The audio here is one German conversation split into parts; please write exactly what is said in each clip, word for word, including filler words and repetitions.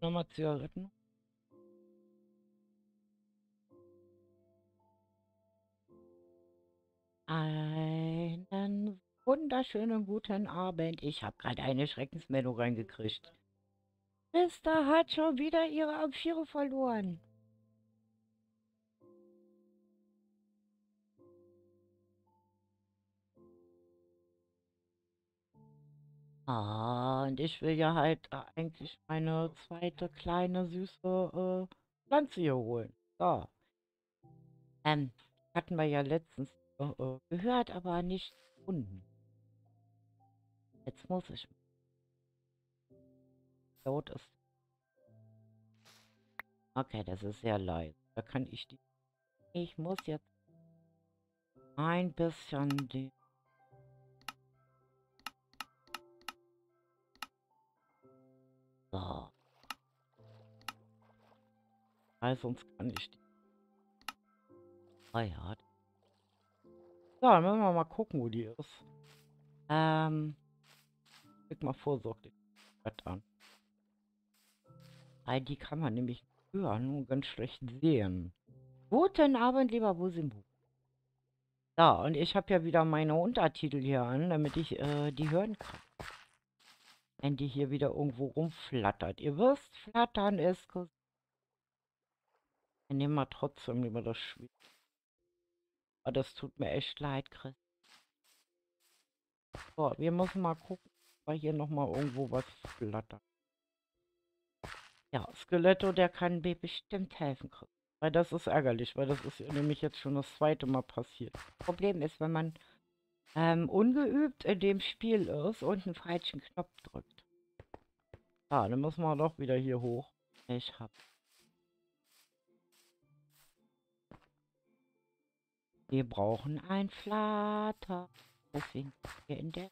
Nochmal Zigaretten. Einen wunderschönen guten Abend. Ich habe gerade eine Schreckensmeldung reingekriegt. Mister hat schon wieder ihre Amphire verloren. Ah, und ich will ja halt äh, eigentlich meine zweite kleine süße äh, Pflanze hier holen. So. Ähm, hatten wir ja letztens äh, äh, gehört, aber nicht gefunden. Jetzt muss ich. Laut ist. Okay, das ist sehr leise. Da kann ich die. Ich muss jetzt ein bisschen die. So. Weil sonst kann ich die. Ah ja. So, dann müssen wir mal gucken, wo die ist. Ähm, klick mal vorsorglich an. Weil die kann man nämlich hören und ganz schlecht sehen. Guten Abend, lieber Busimbu. So, und ich habe ja wieder meine Untertitel hier an, damit ich äh, die hören kann. Wenn die hier wieder irgendwo rumflattert. Ihr wisst, flattern ist... Wir nehmen mal trotzdem lieber das Spiel. Aber das tut mir echt leid, Chris. So, wir müssen mal gucken, weil hier nochmal irgendwo was flattert. Ja, Skeletto, der kann mir bestimmt helfen, Chris. Weil das ist ärgerlich, weil das ist ja nämlich jetzt schon das zweite Mal passiert. Problem ist, wenn man ähm, ungeübt in dem Spiel ist und einen falschen Knopf drückt. Ah, dann müssen wir doch wieder hier hoch. Ich hab. Wir brauchen ein Flatter. Deswegen sind wir in der.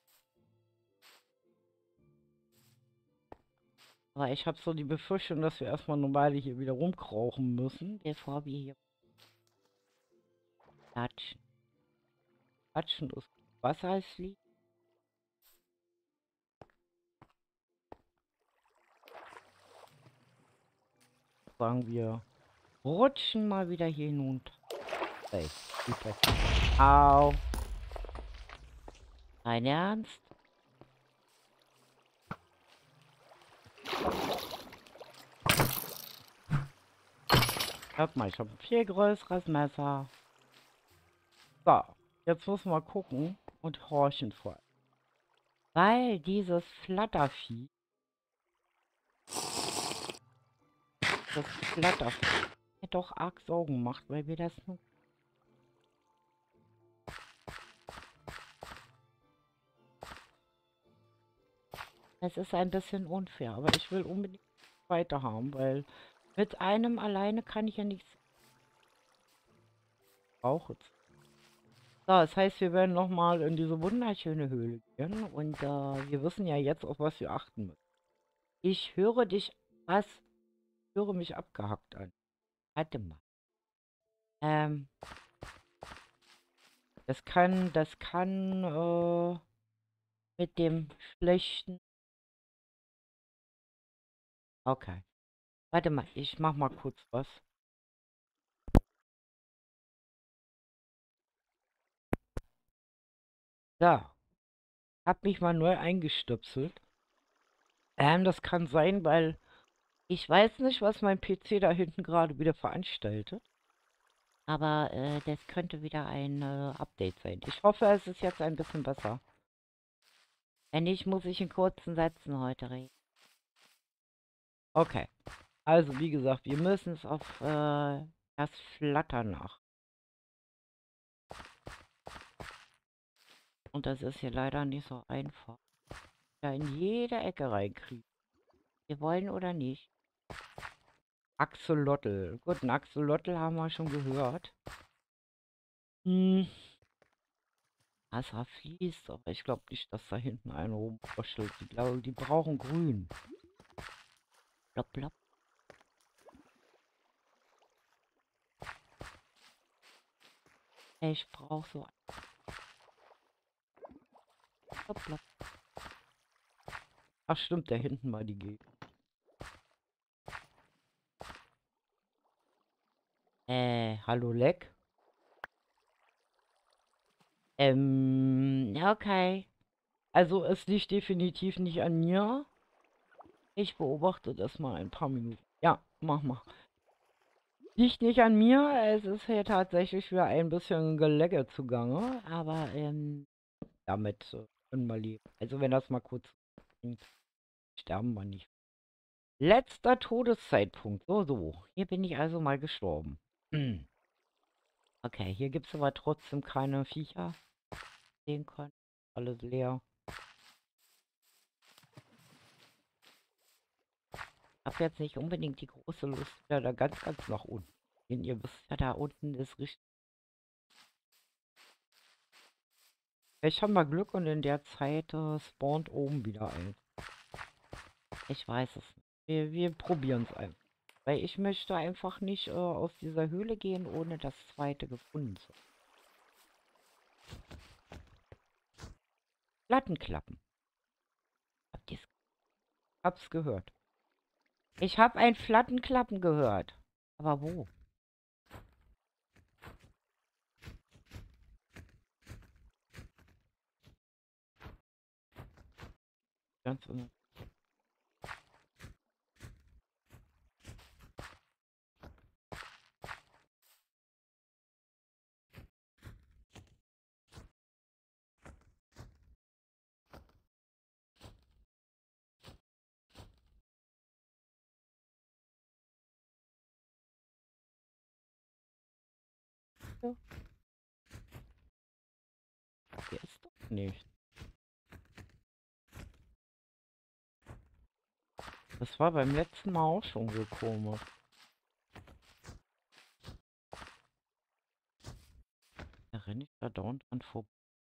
Aber ich habe so die Befürchtung, dass wir erstmal normal hier wieder rumkrauchen müssen, bevor wir hier klatschen. Klatschen ist Wasser ist lieb. Sagen wir, rutschen mal wieder hier hinunter. Hey, super. Au. Dein Ernst? Hört mal, ich habe ein viel größeres Messer. So, jetzt müssen wir gucken und horchen vor. Weil dieses Flattervieh, das Flattervieh, mir doch arg Sorgen macht, weil wir das nun... Es ist ein bisschen unfair, aber ich will unbedingt weiter haben, weil mit einem alleine kann ich ja nichts brauchen. So, das heißt, wir werden nochmal in diese wunderschöne Höhle gehen und äh, wir wissen ja jetzt, auf was wir achten müssen. Ich höre dich, was? Ich höre mich abgehackt an. Warte mal. Ähm, das kann, das kann, äh, mit dem schlechten... Okay. Warte mal, ich mach mal kurz was. So, hab mich mal neu eingestöpselt. Ähm, das kann sein, weil ich weiß nicht, was mein P C da hinten gerade wieder veranstaltet. Aber äh, das könnte wieder ein äh, Update sein. Ich hoffe, es ist jetzt ein bisschen besser. Wenn nicht, muss ich in kurzen Sätzen heute reden. Okay. Also, wie gesagt, wir müssen es auf äh, das Flattern nach. Und das ist hier leider nicht so einfach. Da in jede Ecke reinkriegen. Wir wollen oder nicht. Axolotl. Gut, ein Axolotl haben wir schon gehört. Hm. Wasser fließt, aber ich glaube nicht, dass da hinten einer rumwurschtelt. Ich glaube, die brauchen grün. Plopp, plopp. Ich brauche so ein... Plopp, plopp. Ach stimmt, da hinten war die Gegend. Äh, hallo Leck? Ähm, ja, okay. Also es liegt definitiv nicht an mir. Ich beobachte das mal ein paar Minuten. Ja, mach mal. Liegt nicht an mir, es ist hier tatsächlich wieder ein bisschen Gelegge zugange, aber ähm, damit äh, können wir leben. Also wenn das mal kurz bringt, sterben wir nicht. Letzter Todeszeitpunkt. So, so. Hier bin ich also mal gestorben. Hm. Okay, hier gibt es aber trotzdem keine Viecher. Sehen können. Alles leer. Ich habe jetzt nicht unbedingt die große Lust, wieder da ganz, ganz nach unten. Denn ihr wisst ja, da unten ist richtig. Vielleicht haben wir Glück und in der Zeit äh, spawnt oben wieder ein. Ich weiß es nicht. Wir, wir probieren es einfach. Weil ich möchte einfach nicht äh, aus dieser Höhle gehen, ohne das zweite gefunden zu haben. Plattenklappen. Habt ihr's? Hab's gehört. Ich habe ein Flattenklappen gehört. Aber wo? Ganz unten. Hier ist doch nicht. Das war beim letzten Mal auch schon so komisch. Da renne ich da dauernd dran vorbei.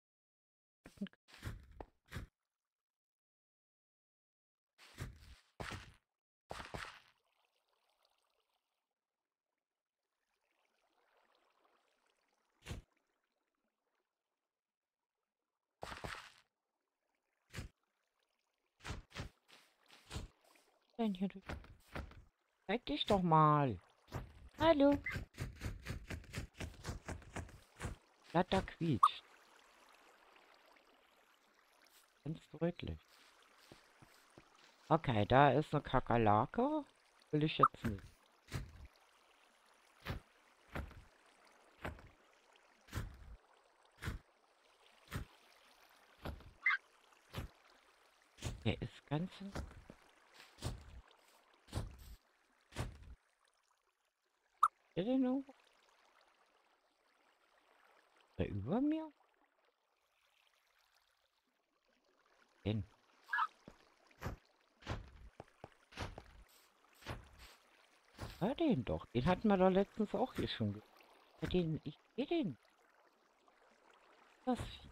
Denn hier durch. Zeig dich doch mal. Hallo. Blatter quietscht. Ganz deutlich. Okay, da ist eine Kakerlake. Will ich jetzt nicht. Der ist ganz... Ist der denn irgendwo? Ist der über mir? Den. Ja, den doch. Den hatten wir doch letztens auch hier schon. ge- Ja, den, ich sehe den. Das Vieh.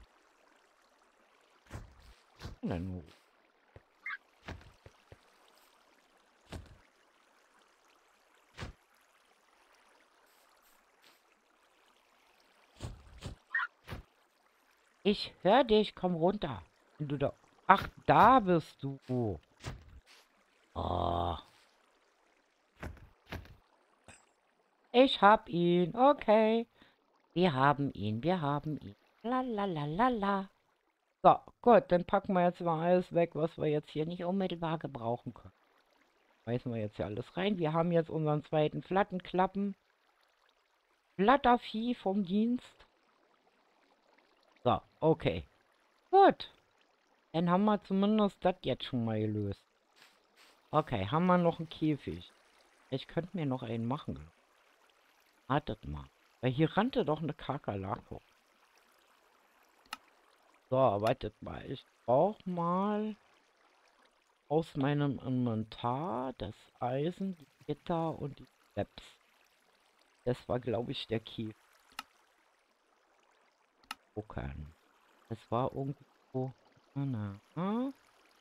Na nur. Ich höre dich, komm runter. Wenn du da... Ach, da bist du. Oh, ich hab ihn. Okay. Wir haben ihn, wir haben ihn. La la la la la. So, gut, dann packen wir jetzt mal alles weg, was wir jetzt hier nicht unmittelbar gebrauchen können. Schmeißen wir jetzt hier alles rein. Wir haben jetzt unseren zweiten Flattenklappen. Flattervieh vom Dienst. So, okay. Gut. Dann haben wir zumindest das jetzt schon mal gelöst. Okay, haben wir noch einen Käfig. Ich könnte mir noch einen machen. Wartet mal. Weil hier rannte doch eine Kakerlake. So, wartet mal. Ich brauche mal aus meinem Inventar das Eisen, die Gitter und die Steps. Das war, glaube ich, der Käfig. Gucken. Das war irgendwo... Na, na, na.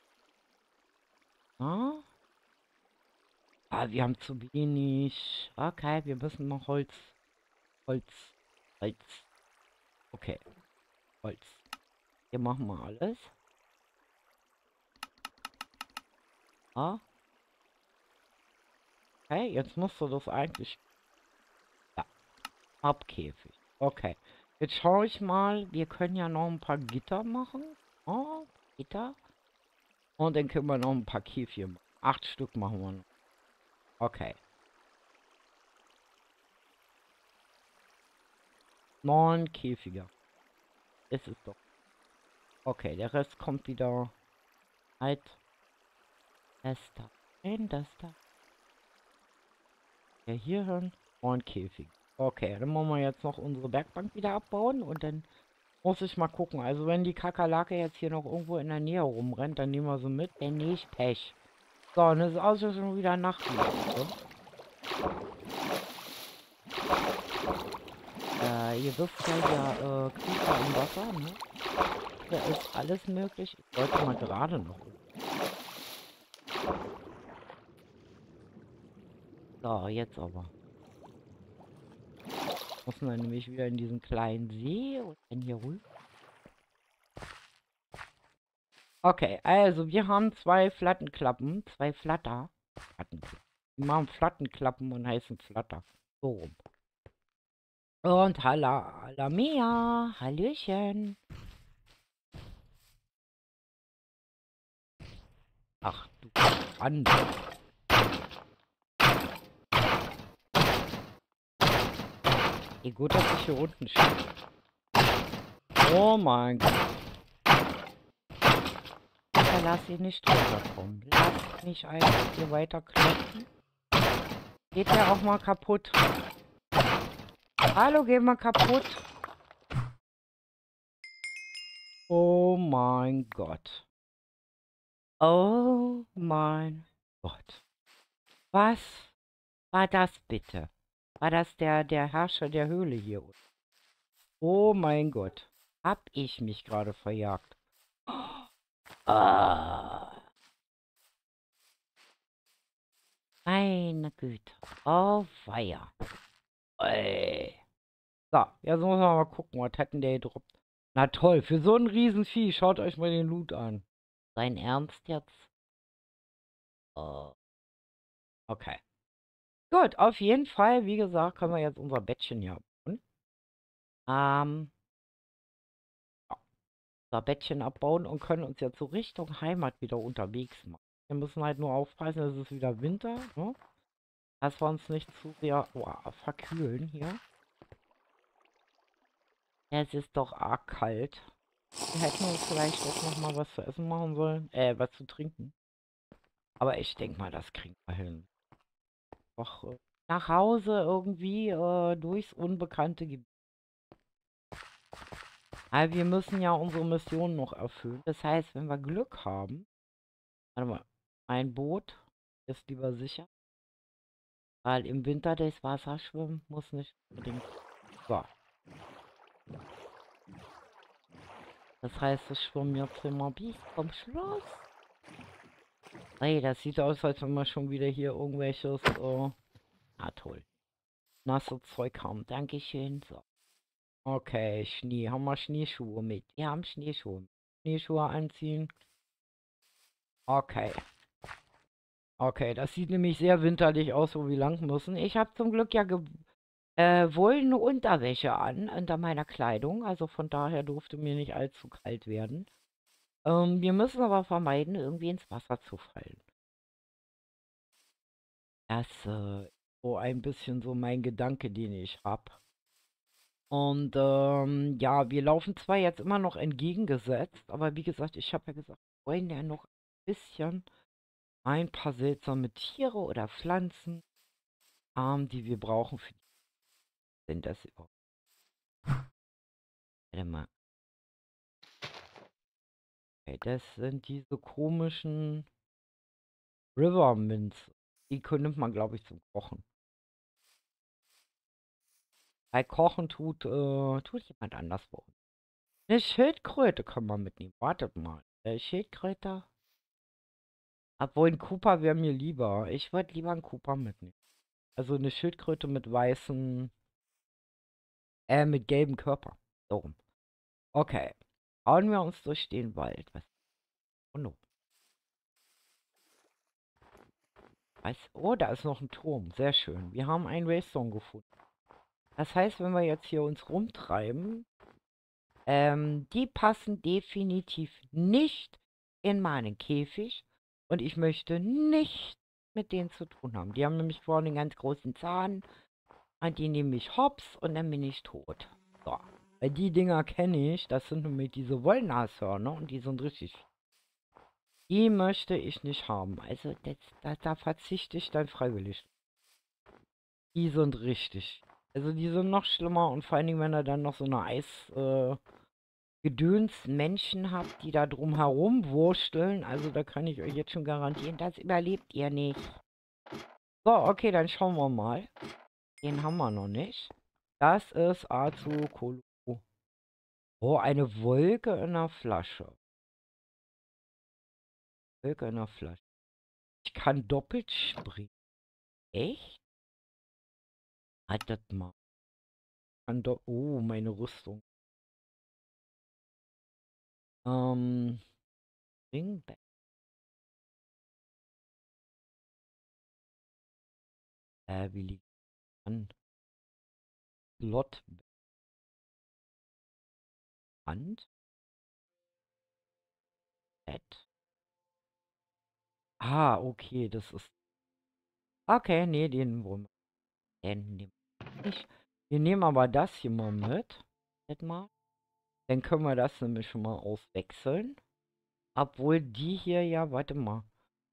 Na? Ah, wir haben zu wenig. Okay, wir müssen noch Holz. Holz. Holz. Okay, Holz. Hier machen wir alles. Ah, okay, jetzt musst du das eigentlich... Ja. Abkäfig. Okay. Jetzt schaue ich mal. Wir können ja noch ein paar Gitter machen. Oh, Gitter. Und dann können wir noch ein paar Käfige machen. Acht Stück machen wir noch. Okay. Neun Käfige. Das ist doch. Okay, der Rest kommt wieder. Halt. Das da. Nein, das da. Ja, hier hören. Neun Käfige. Okay, dann wollen wir jetzt noch unsere Werkbank wieder abbauen und dann muss ich mal gucken. Also wenn die Kakerlake jetzt hier noch irgendwo in der Nähe rumrennt, dann nehmen wir sie mit. Wenn nicht, Pech. So, und es ist also schon wieder Nacht. Ne? Äh, ihr wisst ja, ja, äh, Creeper im Wasser, ne? Da ist alles möglich. Ich wollte mal gerade noch. So, jetzt aber. Muss man nämlich wieder in diesen kleinen See und dann hier rüber. Okay, also wir haben zwei Flattenklappen, zwei Flatter. Flattenklappen. Die machen Flattenklappen und heißen Flatter. So rum. Und Halla, Hallamia, Hallöchen. Ach du Schande. Wie gut, dass ich hier unten stehe. Oh mein Gott. Bitte lass ihn nicht runterkommen. Lass mich einfach hier weiter klopfen. Geht der auch mal kaputt? Hallo, geh mal kaputt. Oh mein Gott. Oh mein Gott. Was war das bitte? War das der, der Herrscher der Höhle hier unten? Oh mein Gott. Hab ich mich gerade verjagt. Ah, meine Güte. Oh weia. Ey. So, jetzt muss man mal gucken, was hat denn der gedroppt? Na toll, für so ein Riesenvieh, schaut euch mal den Loot an. Sein Ernst jetzt? Oh, okay. Gut, auf jeden Fall, wie gesagt, können wir jetzt unser Bettchen hier abbauen. Ähm, ja, unser Bettchen abbauen und können uns jetzt so Richtung Heimat wieder unterwegs machen. Wir müssen halt nur aufpassen, es ist wieder Winter, ne? Dass wir uns nicht zu sehr oh, verkühlen hier. Es ist doch arg kalt. Wir hätten uns vielleicht auch noch mal was zu essen machen sollen. Äh, was zu trinken. Aber ich denke mal, das kriegen wir hin. Doch, äh, nach Hause irgendwie äh, durchs unbekannte Gebiet. Aber wir müssen ja unsere Mission noch erfüllen. Das heißt, wenn wir Glück haben. Warte mal. Ein Boot ist lieber sicher. Weil im Winter durchs Wasser schwimmen muss nicht unbedingt. So. Das heißt, es schwimmen jetzt immer bis zum Schluss. Ey, das sieht aus, als wenn wir schon wieder hier irgendwelches, äh, ah toll, nasse Zeug haben. Dankeschön. So. Okay, Schnee. Haben wir Schneeschuhe mit? Wir haben Schneeschuhe. Schneeschuhe anziehen. Okay. Okay, das sieht nämlich sehr winterlich aus, wo wir lang müssen. Ich habe zum Glück ja ge äh, wollene Unterwäsche an, unter meiner Kleidung. Also von daher durfte mir nicht allzu kalt werden. Ähm, wir müssen aber vermeiden, irgendwie ins Wasser zu fallen. Das äh, ist so ein bisschen so mein Gedanke, den ich habe. Und ähm, ja, wir laufen zwar jetzt immer noch entgegengesetzt, aber wie gesagt, ich habe ja gesagt, wir wollen ja noch ein bisschen ein paar seltsame Tiere oder Pflanzen, ähm, die wir brauchen für die. Sind das überhaupt? Warte mal. Okay, das sind diese komischen River Mints. Die nimmt man, glaube ich, zum Kochen. Bei Kochen tut, äh, tut jemand anders bei uns. Eine Schildkröte kann man mitnehmen. Wartet mal. Äh, Schildkröte? Obwohl ein Cooper wäre mir lieber. Ich würde lieber einen Cooper mitnehmen. Also eine Schildkröte mit weißen, äh, mit gelbem Körper. So rum. Okay. Hauen wir uns durch den Wald. Was? Oh no. Was? Oh, da ist noch ein Turm. Sehr schön. Wir haben einen Waystone gefunden. Das heißt, wenn wir jetzt hier uns rumtreiben, ähm, die passen definitiv nicht in meinen Käfig und ich möchte nicht mit denen zu tun haben. Die haben nämlich vorne einen ganz großen Zahn und die nehme ich hops und dann bin ich tot. So. Weil die Dinger kenne ich, das sind nämlich diese Wollnashörner und die sind richtig. Die möchte ich nicht haben. Also das, da, da verzichte ich dann freiwillig. Die sind richtig. Also die sind noch schlimmer und vor allen Dingen, wenn er dann noch so eine Eis, äh, Gedöns Menschen habt, die da drum herum wursteln. Also da kann ich euch jetzt schon garantieren, das überlebt ihr nicht. So, okay, dann schauen wir mal. Den haben wir noch nicht. Das ist Azukolo. Oh, eine Wolke in der Flasche. Wolke in der Flasche. Ich kann doppelt springen. Echt? Hat das mal. Kann do oh, meine Rüstung. Ähm, Ringback. Äh, wie liegt an? Slot Hand. Bett. Ah, okay, das ist. Okay, nee, den wollen wir. Den nehmen wir nicht. Wir nehmen aber das hier mal mit. Warte mal. Dann können wir das nämlich schon mal auswechseln. Obwohl die hier ja, warte mal.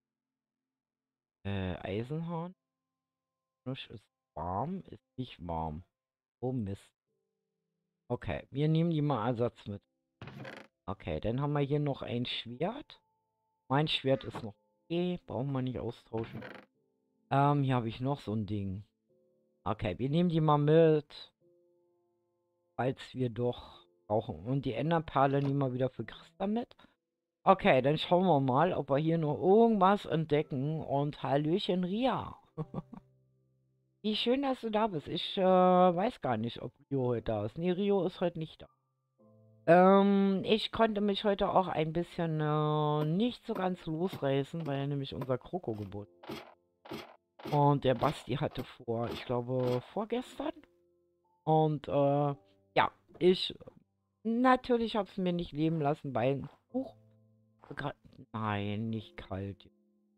Äh, Eisenhorn. Ist warm, ist nicht warm. Oh Mist. Okay, wir nehmen die mal Ersatz mit. Okay, dann haben wir hier noch ein Schwert. Mein Schwert ist noch okay, brauchen wir nicht austauschen. Ähm, hier habe ich noch so ein Ding. Okay, wir nehmen die mal mit, falls wir doch brauchen. Und die Enderperle nehmen wir wieder für Christa mit. Okay, dann schauen wir mal, ob wir hier noch irgendwas entdecken. Und Hallöchen, Ria. Wie schön, dass du da bist. Ich äh, weiß gar nicht, ob Rio heute da ist. Nee, Rio ist heute nicht da. Ähm, ich konnte mich heute auch ein bisschen äh, nicht so ganz losreißen, weil er nämlich unser Kroko gebot. Und der Basti hatte vor, ich glaube, vorgestern. Und äh, ja, ich natürlich habe es mir nicht leben lassen, weil... Huch, gra- nein, nicht kalt.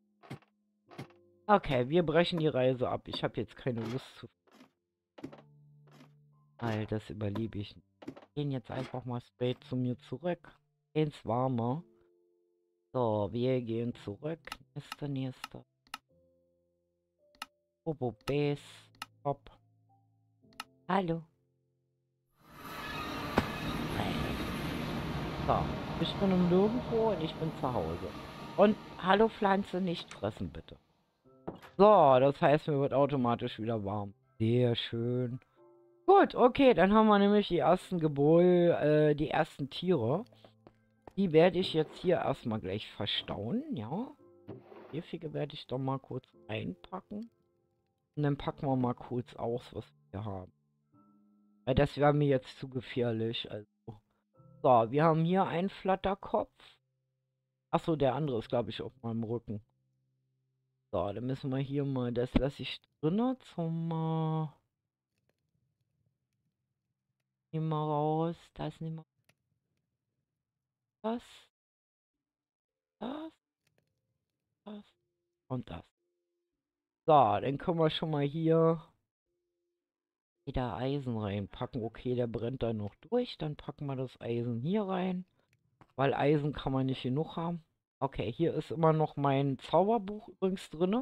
Okay, wir brechen die Reise ab. Ich habe jetzt keine Lust zu... All das überlebe ich nicht. Gehen jetzt einfach mal straight zu mir zurück. Ins Warme. So, wir gehen zurück. Nächster, nächster. Bobo Base. Hopp. Hallo. So, ich bin im Nirgendwo und ich bin zu Hause. Und hallo Pflanze, nicht fressen bitte. So, das heißt, mir wird automatisch wieder warm. Sehr schön. Gut, okay, dann haben wir nämlich die ersten Gebäude, äh, die ersten Tiere. Die werde ich jetzt hier erstmal gleich verstauen, ja. Käfige werde ich doch mal kurz einpacken. Und dann packen wir mal kurz aus, was wir haben. Weil das wäre mir jetzt zu gefährlich. Also. So, wir haben hier einen Flatterkopf. Achso, der andere ist, glaube ich, auf meinem Rücken. So, dann müssen wir hier mal, das lasse ich drinne zum, äh, nehmen wir raus, das nehmen wir, das, das, das und das. So, dann können wir schon mal hier wieder Eisen reinpacken. Okay, der brennt da noch durch. Dann packen wir das Eisen hier rein. Weil Eisen kann man nicht genug haben. Okay, hier ist immer noch mein Zauberbuch übrigens drin.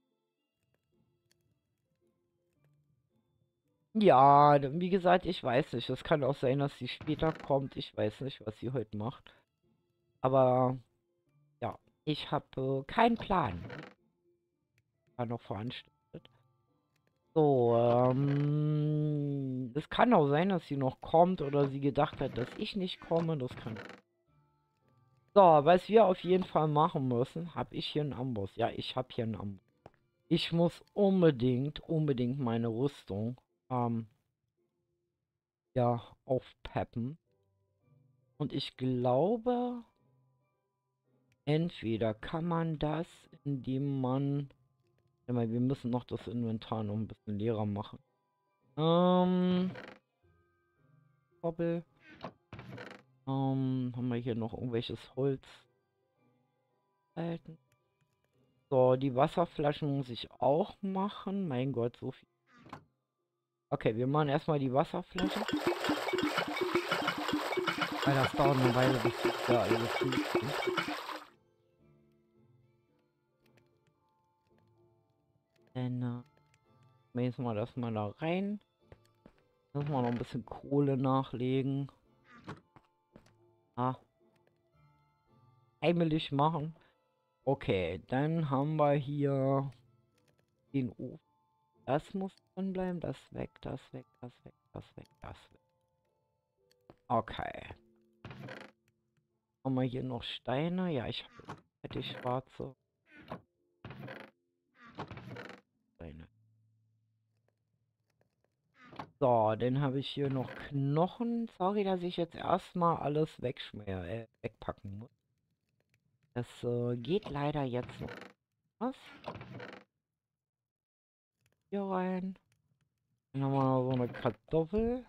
Ja, d- wie gesagt, ich weiß nicht. Es kann auch sein, dass sie später kommt. Ich weiß nicht, was sie heute macht. Aber ja, ich habe äh, keinen Plan. War noch veranstaltet. So, ähm, es kann auch sein, dass sie noch kommt oder sie gedacht hat, dass ich nicht komme. Das kann. So, was wir auf jeden Fall machen müssen, habe ich hier einen Amboss. Ja, ich habe hier einen Amboss. Ich muss unbedingt, unbedingt meine Rüstung, ähm, ja, aufpeppen. Und ich glaube, entweder kann man das, indem man... Ja, wir müssen noch das Inventar noch ein bisschen leerer machen. Ähm, Koppel. Ähm, haben wir hier noch irgendwelches Holz? Halten. So, die Wasserflaschen muss ich auch machen. Mein Gott, so viel. Okay, wir machen erstmal die Wasserflaschen. Weil das dauert eine Weile, bis die da alle gefüllt sind. Dann äh, schmeißen wir das mal da rein. Müssen wir noch ein bisschen Kohle nachlegen. Ah. Heimlich machen. Okay, dann haben wir hier den Ofen. Das muss drin bleiben. Das weg, das weg, das weg, das weg, das weg. Okay. Haben wir hier noch Steine? Ja, ich habe hätte ich schwarze Steine. So, dann habe ich hier noch Knochen. Sorry, dass ich jetzt erstmal alles wegschmier, äh, wegpacken muss. Das äh, geht leider jetzt noch. Was? Hier rein. Dann haben wir noch so eine Kartoffel.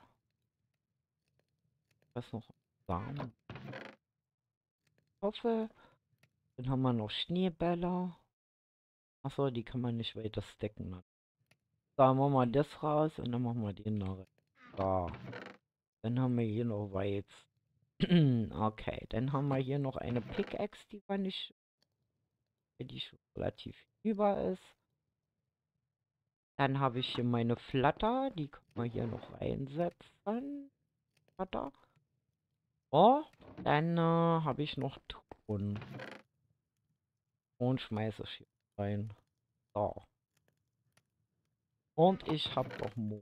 Was noch? Samen. Kartoffel. Dann haben wir noch Schneebälle. Achso, die kann man nicht weiter stacken. Ne? Da machen wir das raus und dann machen wir den noch. So. Dann haben wir hier noch Weiz. Okay, dann haben wir hier noch eine Pickaxe, die war nicht, die schon relativ über ist. Dann habe ich hier meine Flatter, die können wir hier noch einsetzen. Flatter. Oh, dann äh, habe ich noch Ton. Und schmeiße ich hier rein. So. Und ich habe noch Mo.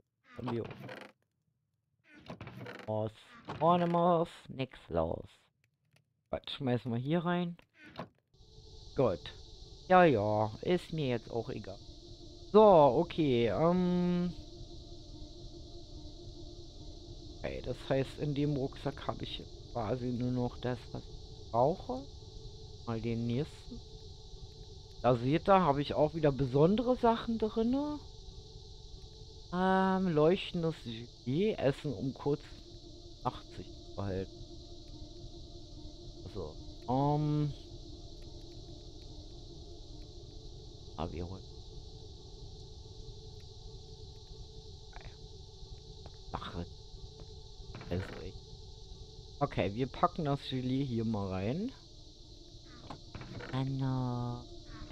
Los. Ohne Maus, nix los. Gut, schmeißen wir hier rein. Gut. Ja, ja, ist mir jetzt auch egal. So, okay, ähm... okay, das heißt, in dem Rucksack habe ich quasi nur noch das, was ich brauche. Mal den nächsten. Da seht ihr, habe ich auch wieder besondere Sachen drin. Ähm, leuchtendes Gelee, Essen um kurz achtzig zu behalten. Also, ähm... ah, wir holen. Sache. Also, ich. Okay, wir packen das Gelee hier mal rein. Dann, äh...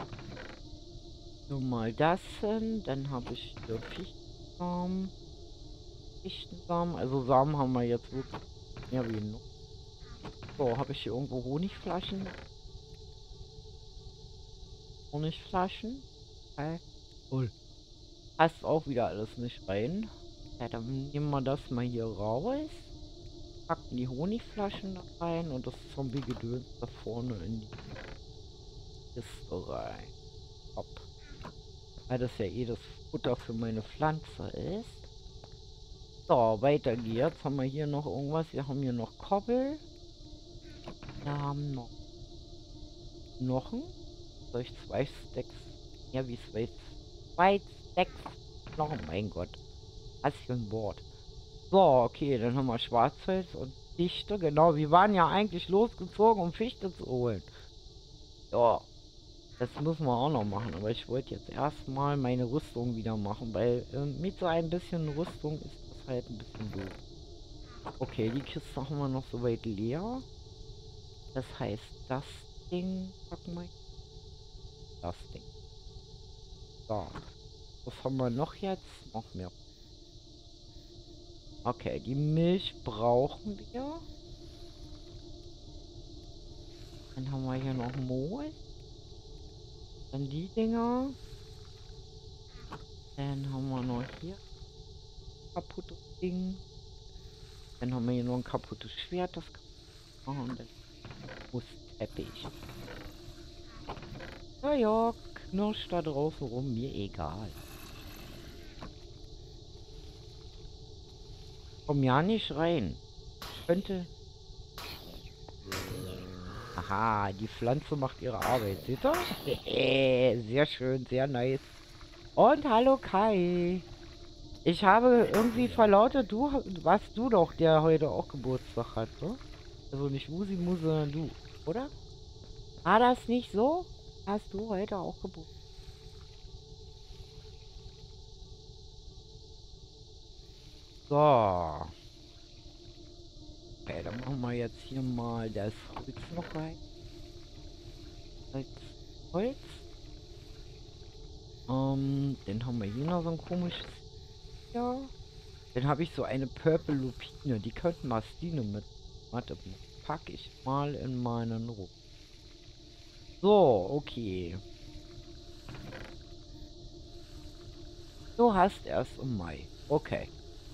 nur mal das hin. Dann habe ich hier Fichtensamen. Fichtensamen. Also Samen haben wir jetzt wirklich mehr wie noch. So, habe ich hier irgendwo Honigflaschen? Honigflaschen? Okay. Cool. Passt auch wieder alles nicht rein. Ja, dann nehmen wir das mal hier raus. Packen die Honigflaschen da rein und das Zombie-Gedöns da vorne in die Kiste rein. Hopp. Weil das ja eh das Futter für meine Pflanze ist. So, weiter geht's. Haben wir hier noch irgendwas? Wir haben hier noch Koppel. Wir haben noch Knochen. Soll ich zwei Stacks? Ja, wie zwei, zwei Stacks Knochen. Mein Gott. Was für ein Wort. So, okay, dann haben wir Schwarzholz und Fichte. Genau, wir waren ja eigentlich losgezogen, um Fichte zu holen. Ja, das müssen wir auch noch machen. Aber ich wollte jetzt erstmal meine Rüstung wieder machen, weil äh, mit so ein bisschen Rüstung ist das halt ein bisschen doof. Okay, die Kiste haben wir noch soweit leer. Das heißt, das Ding packen wir. Das Ding. So. Was haben wir noch jetzt? Noch mehr. Okay, die Milch brauchen wir. Dann haben wir hier noch Moos. Dann die Dinger. Dann haben wir noch hier kaputtes Ding. Dann haben wir hier noch ein kaputtes Schwert. Das kann man machen. Und dann muss Teppich. Ja, ja, knirscht da draußen rum. Mir egal. Komm ja nicht rein. Könnte... Aha, die Pflanze macht ihre Arbeit. Seht ihr? Sehr schön, sehr nice. Und hallo Kai. Ich habe irgendwie verlautet, du warst du doch, der heute auch Geburtstag hat, ne? Also nicht Musi Mu, sondern du, oder? War das nicht so? Hast du heute auch Geburtstag? So. Okay, dann machen wir jetzt hier mal das Holz noch rein. Holz. Holz. Ähm, dann haben wir hier noch so ein komisches. Ja. Dann habe ich so eine Purple Lupine. Die könnten Mastine mit. Warte, packe ich mal in meinen Ruck. So, okay. Du hast erst im Mai. Okay.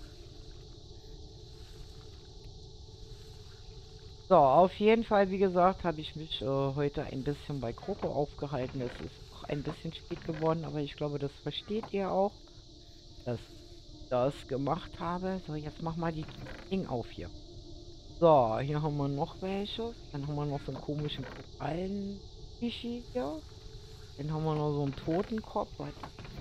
So, auf jeden Fall, wie gesagt, habe ich mich äh, heute ein bisschen bei Kroko aufgehalten. Es ist auch ein bisschen spät geworden, aber ich glaube, das versteht ihr auch, dass ich das gemacht habe. So, jetzt mach mal die Ding auf hier. So, hier haben wir noch welche. Dann haben wir noch so einen komischen Korallen-Fischi hier. Dann haben wir noch so einen Totenkopf. Warte.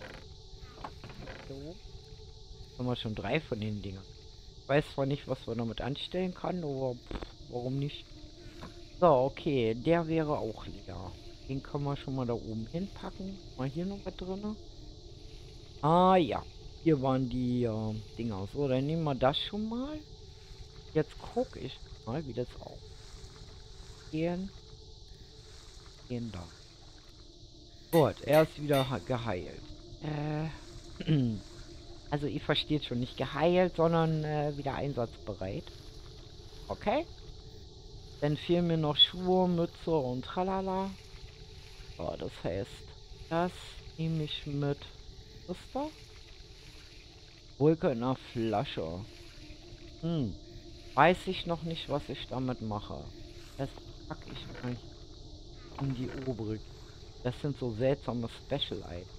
So. Haben wir schon drei von den Dingern. Ich weiß zwar nicht, was man damit anstellen kann, aber pff, warum nicht? So, okay, der wäre auch leer. Den können wir schon mal da oben hinpacken. Mal hier noch was drin. Ah ja, hier waren die äh, Dinger. So, dann nehmen wir das schon mal. Jetzt gucke ich mal, wie das auch gehen. Gehen da. Gut, er ist wieder geheilt. Äh, also ihr versteht schon, nicht geheilt, sondern äh, wieder einsatzbereit. Okay. Dann fehlen mir noch Schuhe, Mütze und tralala. So, das heißt, das nehme ich mit. Was ist da? Wolke in einer Flasche. Hm. Weiß ich noch nicht, was ich damit mache. Das packe ich mal in die Obere. Das sind so seltsame Special Items.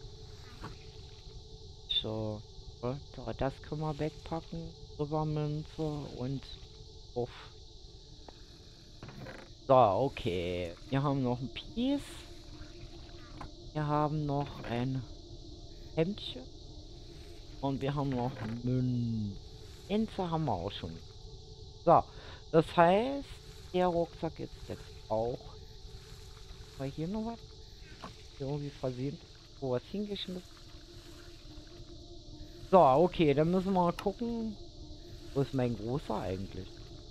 So. So, das können wir wegpacken. Silbermünze und auf. So, okay. Wir haben noch ein Piece. Wir haben noch ein Hemdchen. Und wir haben noch Münzen. Inze haben wir auch schon. So, das heißt, der Rucksack ist jetzt auch. War hier noch was? Irgendwie versehen, wo was hingeschmissen. So, okay, dann müssen wir mal gucken. Wo ist mein großer eigentlich?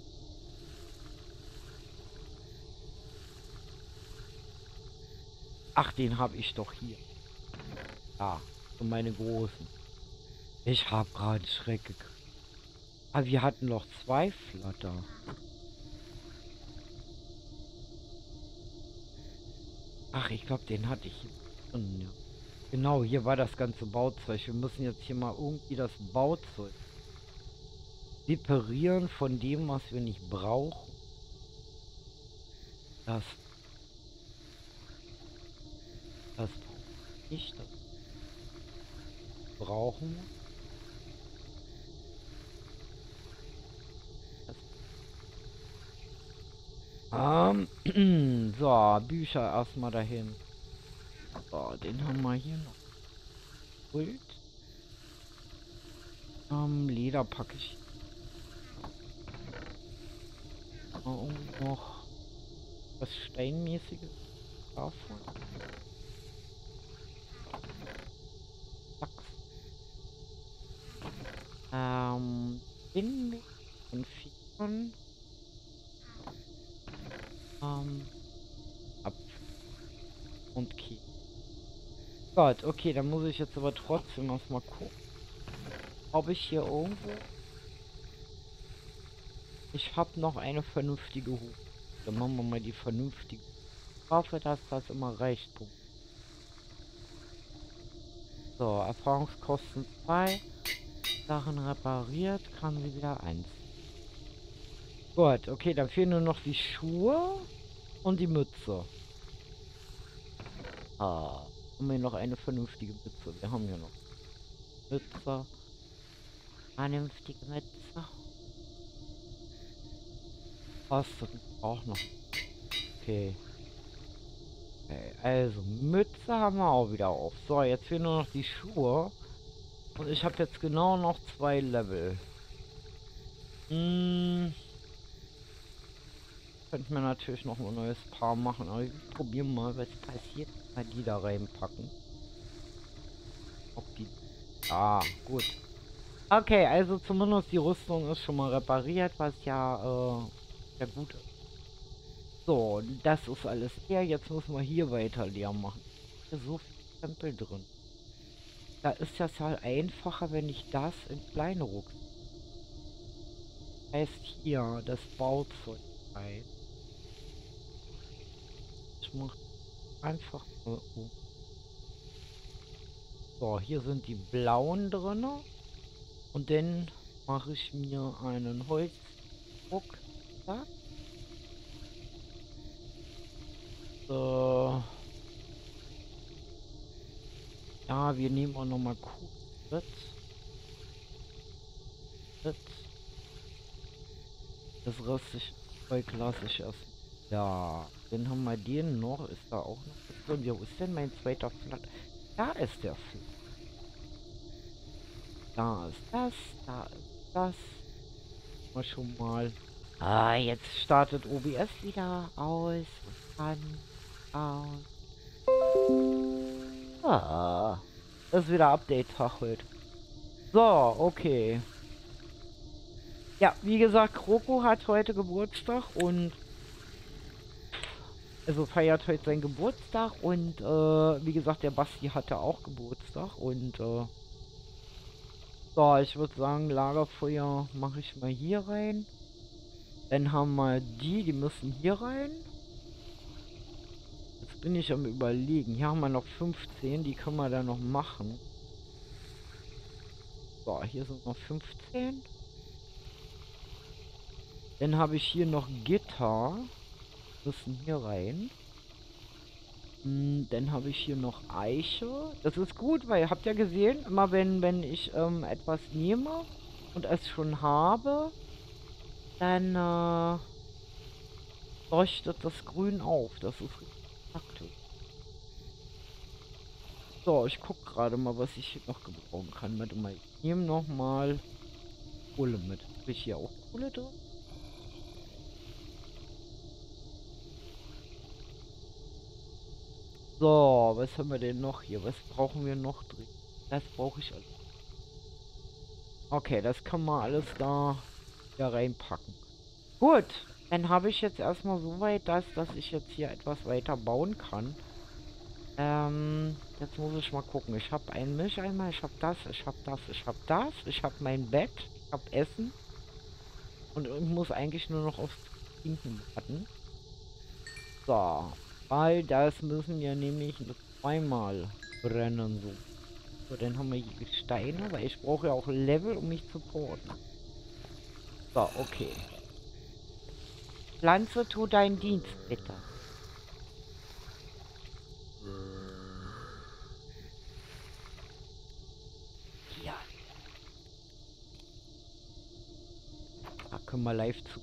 Ach, den habe ich doch hier. Ja, und meine großen. Ich habe gerade Schreck gekriegt. Aber wir hatten noch zwei Flatter. Ach, ich glaube, den hatte ich hier drin, ja. Genau, hier war das ganze Bauzeug. Wir müssen jetzt hier mal irgendwie das Bauzeug separieren von dem, was wir nicht brauchen. Das, das nicht, das brauchen wir. Das ähm, so, Bücher erstmal dahin. So, den haben wir hier noch. Pult. Ähm, Leder packe ich. Und noch was Steinmäßiges davon. Zack. Ähm, Bin und Vieren. Ähm, ab und Kies. Gott, okay, dann muss ich jetzt aber trotzdem noch mal gucken, ob ich hier irgendwo... Ich habe noch eine vernünftige Hose. Dann machen wir mal die vernünftige. Ich hoffe, dass das immer reicht. Punkt. So, Erfahrungskosten zwei. Sachen repariert, kann sie wieder eins. Gut, okay, dann fehlen nur noch die Schuhe und die Mütze. Ah, haben wir noch eine vernünftige Mütze. Wir haben ja noch Mütze. Vernünftige Mütze. Kostet auch noch. Okay. Okay. Also, Mütze haben wir auch wieder auf. So, jetzt fehlen nur noch die Schuhe. Und ich habe jetzt genau noch zwei Level. Hm, könnte mir natürlich noch ein neues Paar machen, aber wir probieren mal, was passiert. Mal die da reinpacken. Ob die... Ah, gut. Okay, also zumindest die Rüstung ist schon mal repariert, was ja, äh, sehr gut ist. So, das ist alles leer. Jetzt müssen wir hier weiter leer machen. Hier ist so viel Tempel drin. Da ist das halt einfacher, wenn ich das in kleine Rucksäcke. Heißt hier das Bauzeug rein. Ich mach einfach mal um. So, hier sind die blauen drin. Und dann mache ich mir einen Holzrucksack. So. Ja, wir nehmen auch nochmal Kuh. Das röstig Zeug lasse ich erst. Ja, dann haben wir den noch. Ist da auch noch was drin? Wo ist denn mein zweiter Flat? Da ist der Flat. Da ist das, da ist das. Mal schon mal. Ah, jetzt startet O B S wieder aus und an, aus. Ah, das ist wieder Update-Tag heute. So, okay. Ja, wie gesagt, Kroko hat heute Geburtstag und also feiert heute seinen Geburtstag und äh, wie gesagt, der Basti hatte auch Geburtstag und äh, so, ich würde sagen, Lagerfeuer mache ich mal hier rein. Dann haben wir die, die müssen hier rein. Jetzt bin ich am Überlegen. Hier haben wir noch fünfzehn, die können wir dann noch machen. So, hier sind noch fünfzehn. Dann habe ich hier noch Gitter. Müssen hier rein. Hm, dann habe ich hier noch Eiche. Das ist gut, weil ihr habt ja gesehen, immer wenn, wenn ich ähm, etwas nehme und es schon habe, dann äh, leuchtet das Grün auf. Das ist richtig praktisch. So, ich gucke gerade mal, was ich hier noch gebrauchen kann. Warte mal, ich nehme nochmal Kohle mit. Habe ich hier auch Kohle drin? So, was haben wir denn noch hier? Was brauchen wir noch drin? Das brauche ich alles. Okay, das kann man alles da ja reinpacken. Gut, dann habe ich jetzt erstmal so weit, dass, dass ich jetzt hier etwas weiter bauen kann. Ähm, jetzt muss ich mal gucken. Ich habe einen Milcheimer, ich habe das, ich habe das, ich habe das, ich habe mein Bett, ich habe Essen. Und ich muss eigentlich nur noch aufs Trinken warten. So, weil das müssen wir nämlich zweimal brennen. So. So, dann haben wir hier Steine, weil ich brauche ja auch Level, um mich zu porten. So, okay. Pflanze, tu deinen Dienst, bitte. Ja. Da können wir live zu.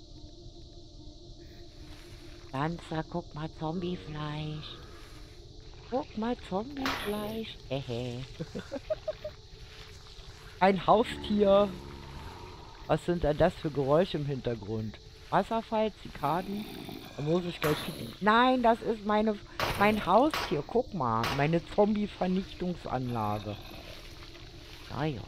Pflanze, guck mal, Zombiefleisch. Guck mal, Zombiefleisch. Hehe. Ein Haustier. Was sind denn das für Geräusche im Hintergrund? Wasserfall, Zikaden? Da muss ich gleich picken. Nein, das ist meine, mein Haustier. Guck mal, meine Zombie-Vernichtungsanlage. Ja, ja.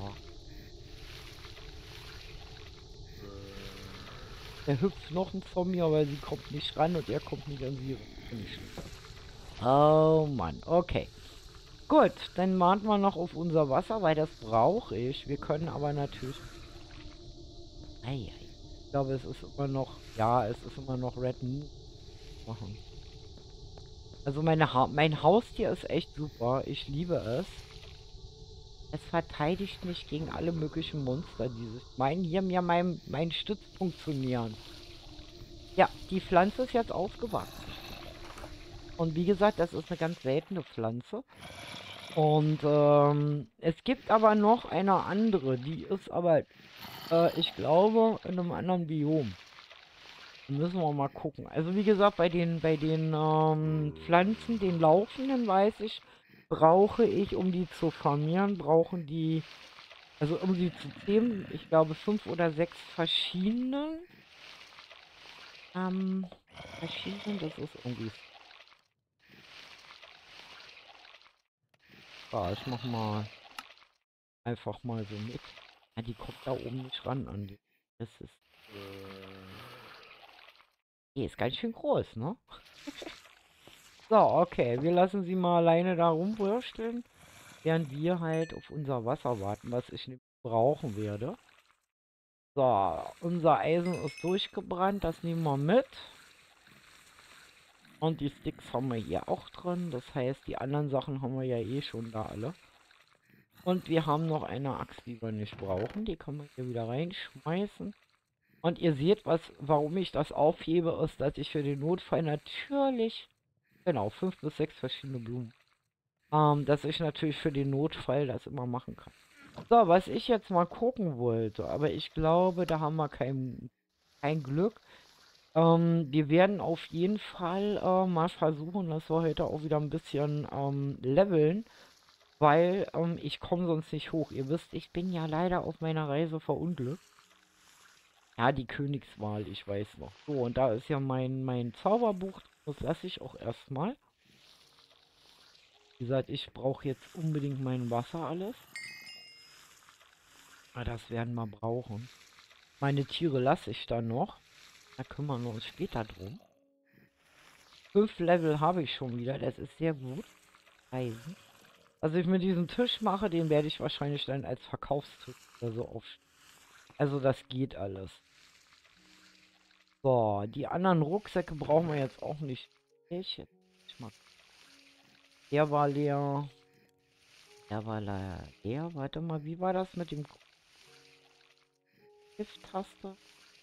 Da hüpft noch ein Zombie, aber sie kommt nicht ran und er kommt nicht an sie ran. Oh Mann, okay. Gut, dann warten wir noch auf unser Wasser, weil das brauche ich. Wir können aber natürlich... Eieiei. Ich glaube, es ist immer noch... Ja, es ist immer noch Red Moon machen. Also meine ha mein Haustier ist echt super. Ich liebe es. Es verteidigt mich gegen alle möglichen Monster, die sich meinen, hier mir mein, mein Stützpunkt zu nähern. Ja, die Pflanze ist jetzt aufgewachsen. Und wie gesagt, das ist eine ganz seltene Pflanze. Und ähm, es gibt aber noch eine andere, die ist aber, äh, ich glaube, in einem anderen Biom. Müssen wir mal gucken. Also wie gesagt, bei den, bei den ähm, Pflanzen, den laufenden, weiß ich, brauche ich, um die zu vermehren, brauchen die Also um sie zu zähmen, ich glaube fünf oder sechs verschiedenen. Ähm, verschiedenen, das ist irgendwie. Ja, ich mach mal einfach mal so mit. Ja, die kommt da oben nicht ran an die. Das ist. Die ist ganz schön groß, ne? So, okay, wir lassen sie mal alleine da rumwursteln, während wir halt auf unser Wasser warten, was ich nicht brauchen werde. So, unser Eisen ist durchgebrannt, das nehmen wir mit. Und die Sticks haben wir hier auch drin, das heißt, die anderen Sachen haben wir ja eh schon da alle. Und wir haben noch eine Axt, die wir nicht brauchen, die kann man hier wieder reinschmeißen. Und ihr seht, was, warum ich das aufhebe, ist, dass ich für den Notfall natürlich, genau, fünf bis sechs verschiedene Blumen, ähm, dass ich natürlich für den Notfall das immer machen kann. So, was ich jetzt mal gucken wollte, aber ich glaube, da haben wir kein, kein Glück. Ähm, wir werden auf jeden Fall äh, mal versuchen, dass wir heute auch wieder ein bisschen ähm, leveln, weil ähm, ich komme sonst nicht hoch. Ihr wisst, ich bin ja leider auf meiner Reise verunglückt. Ja, die Königswahl, ich weiß noch. So, und da ist ja mein, mein Zauberbuch. Das lasse ich auch erstmal. Wie gesagt, ich brauche jetzt unbedingt mein Wasser alles. Ah, das werden wir brauchen. Meine Tiere lasse ich dann noch. Da kümmern wir uns später drum. Fünf Level habe ich schon wieder. Das ist sehr gut. Eisen. Was ich mit diesem Tisch mache, den werde ich wahrscheinlich dann als Verkaufstisch oder so aufstellen. Also das geht alles. So, die anderen Rucksäcke brauchen wir jetzt auch nicht. Ich jetzt mal. Der war leer. Der war leer. Der, warte mal, wie war das mit dem Shift-Taste?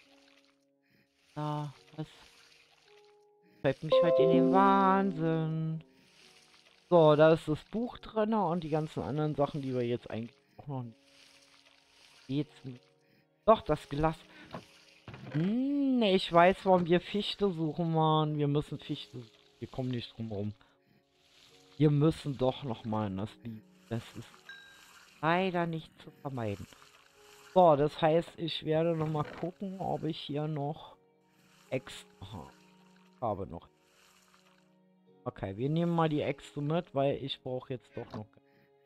Da, das treibt mich halt in den Wahnsinn. So, da ist das Buch drin und die ganzen anderen Sachen, die wir jetzt eigentlich auch noch nicht. Jetzt. Doch, das Glas. Hm, nee, ich weiß, warum wir Fichte suchen, Mann. Wir müssen Fichte suchen. Wir kommen nicht drum rum. Wir müssen doch noch mal in das Bild. Das ist leider nicht zu vermeiden. So, das heißt, ich werde noch mal gucken, ob ich hier noch extra habe noch. Okay, wir nehmen mal die Äxte mit, weil ich brauche jetzt doch noch.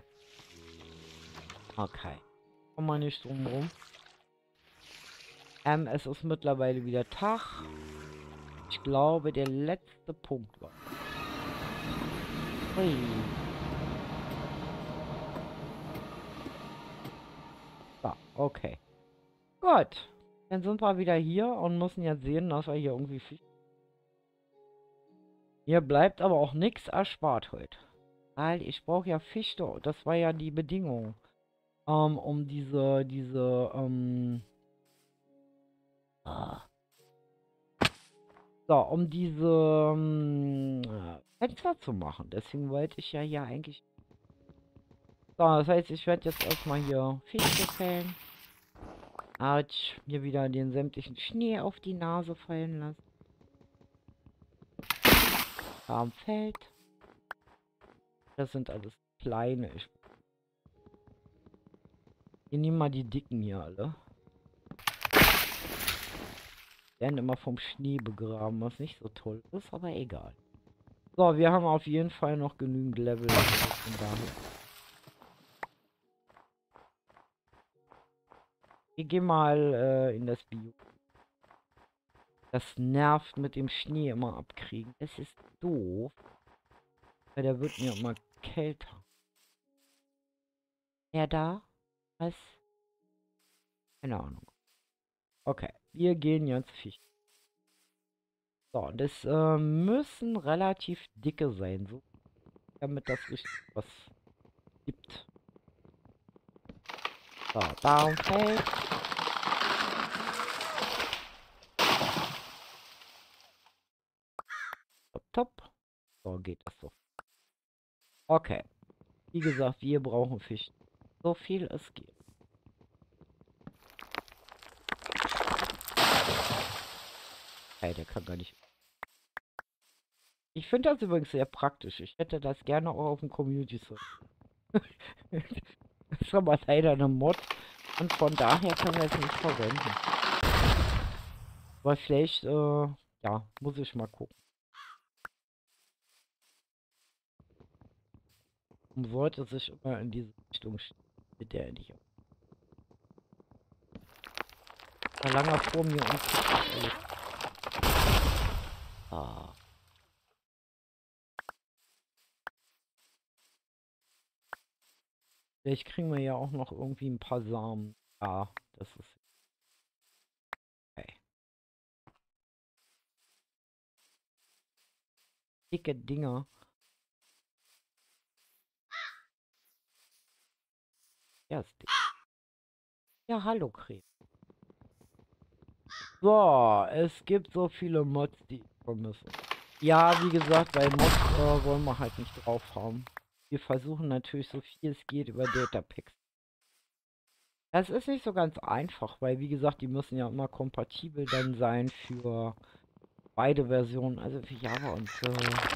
Okay. Komm mal nicht drum rum. Ähm, es ist mittlerweile wieder Tag. Ich glaube, der letzte Punkt war. Ui. So, okay. Gut. Dann sind wir wieder hier und müssen jetzt sehen, dass wir hier irgendwie Fisch. Hier bleibt aber auch nichts erspart heute. Weil ich brauche ja Fichte. Das war ja die Bedingung. Ähm, um diese, diese, ähm. Ah. So, um diese ähm, äh, Fenster zu machen. Deswegen wollte ich ja hier eigentlich. So, das heißt, ich werde jetzt erstmal hier Fichte fällen. Autsch, mir wieder den sämtlichen Schnee auf die Nase fallen lassen. Da am Feld. Das sind alles kleine. Ich wir nehmen mal die dicken hier alle. Werden immer vom Schnee begraben, was nicht so toll ist, aber egal. So, wir haben auf jeden Fall noch genügend Level. Von daher. Wir gehen mal äh, in das Bio. Das nervt mit dem Schnee immer abkriegen. Das ist doof. Weil der wird mir immer kälter. Wer da? Was? Keine Ahnung. Okay, wir gehen jetzt Fisch. So, das äh, müssen relativ dicke sein, so damit das richtig was gibt. So, Baumfeld. Top, top. So geht das so. Okay. Wie gesagt, wir brauchen Fisch. So viel es geht. Hey, der kann gar nicht. Ich finde das übrigens sehr praktisch. Ich hätte das gerne auch auf dem Community Server. Das ist aber leider eine Mod und von daher können wir es nicht verwenden. Aber vielleicht, äh, ja, muss ich mal gucken. Man sollte sich immer in diese Richtung stellen, mit der ich auch. Lange vor mir und guckt alles. Ah. Vielleicht kriegen wir ja auch noch irgendwie ein paar Samen. Ja, das ist okay. Dicke Dinger. Ja, ist dick. Ja, hallo, Krebs. So, es gibt so viele Mods, die ich vermisse. Ja, wie gesagt, bei Mods äh, wollen wir halt nicht drauf haben. Wir versuchen natürlich so viel es geht über Datapacks. Das ist nicht so ganz einfach, weil wie gesagt, die müssen ja immer kompatibel dann sein für beide Versionen, also für Java und für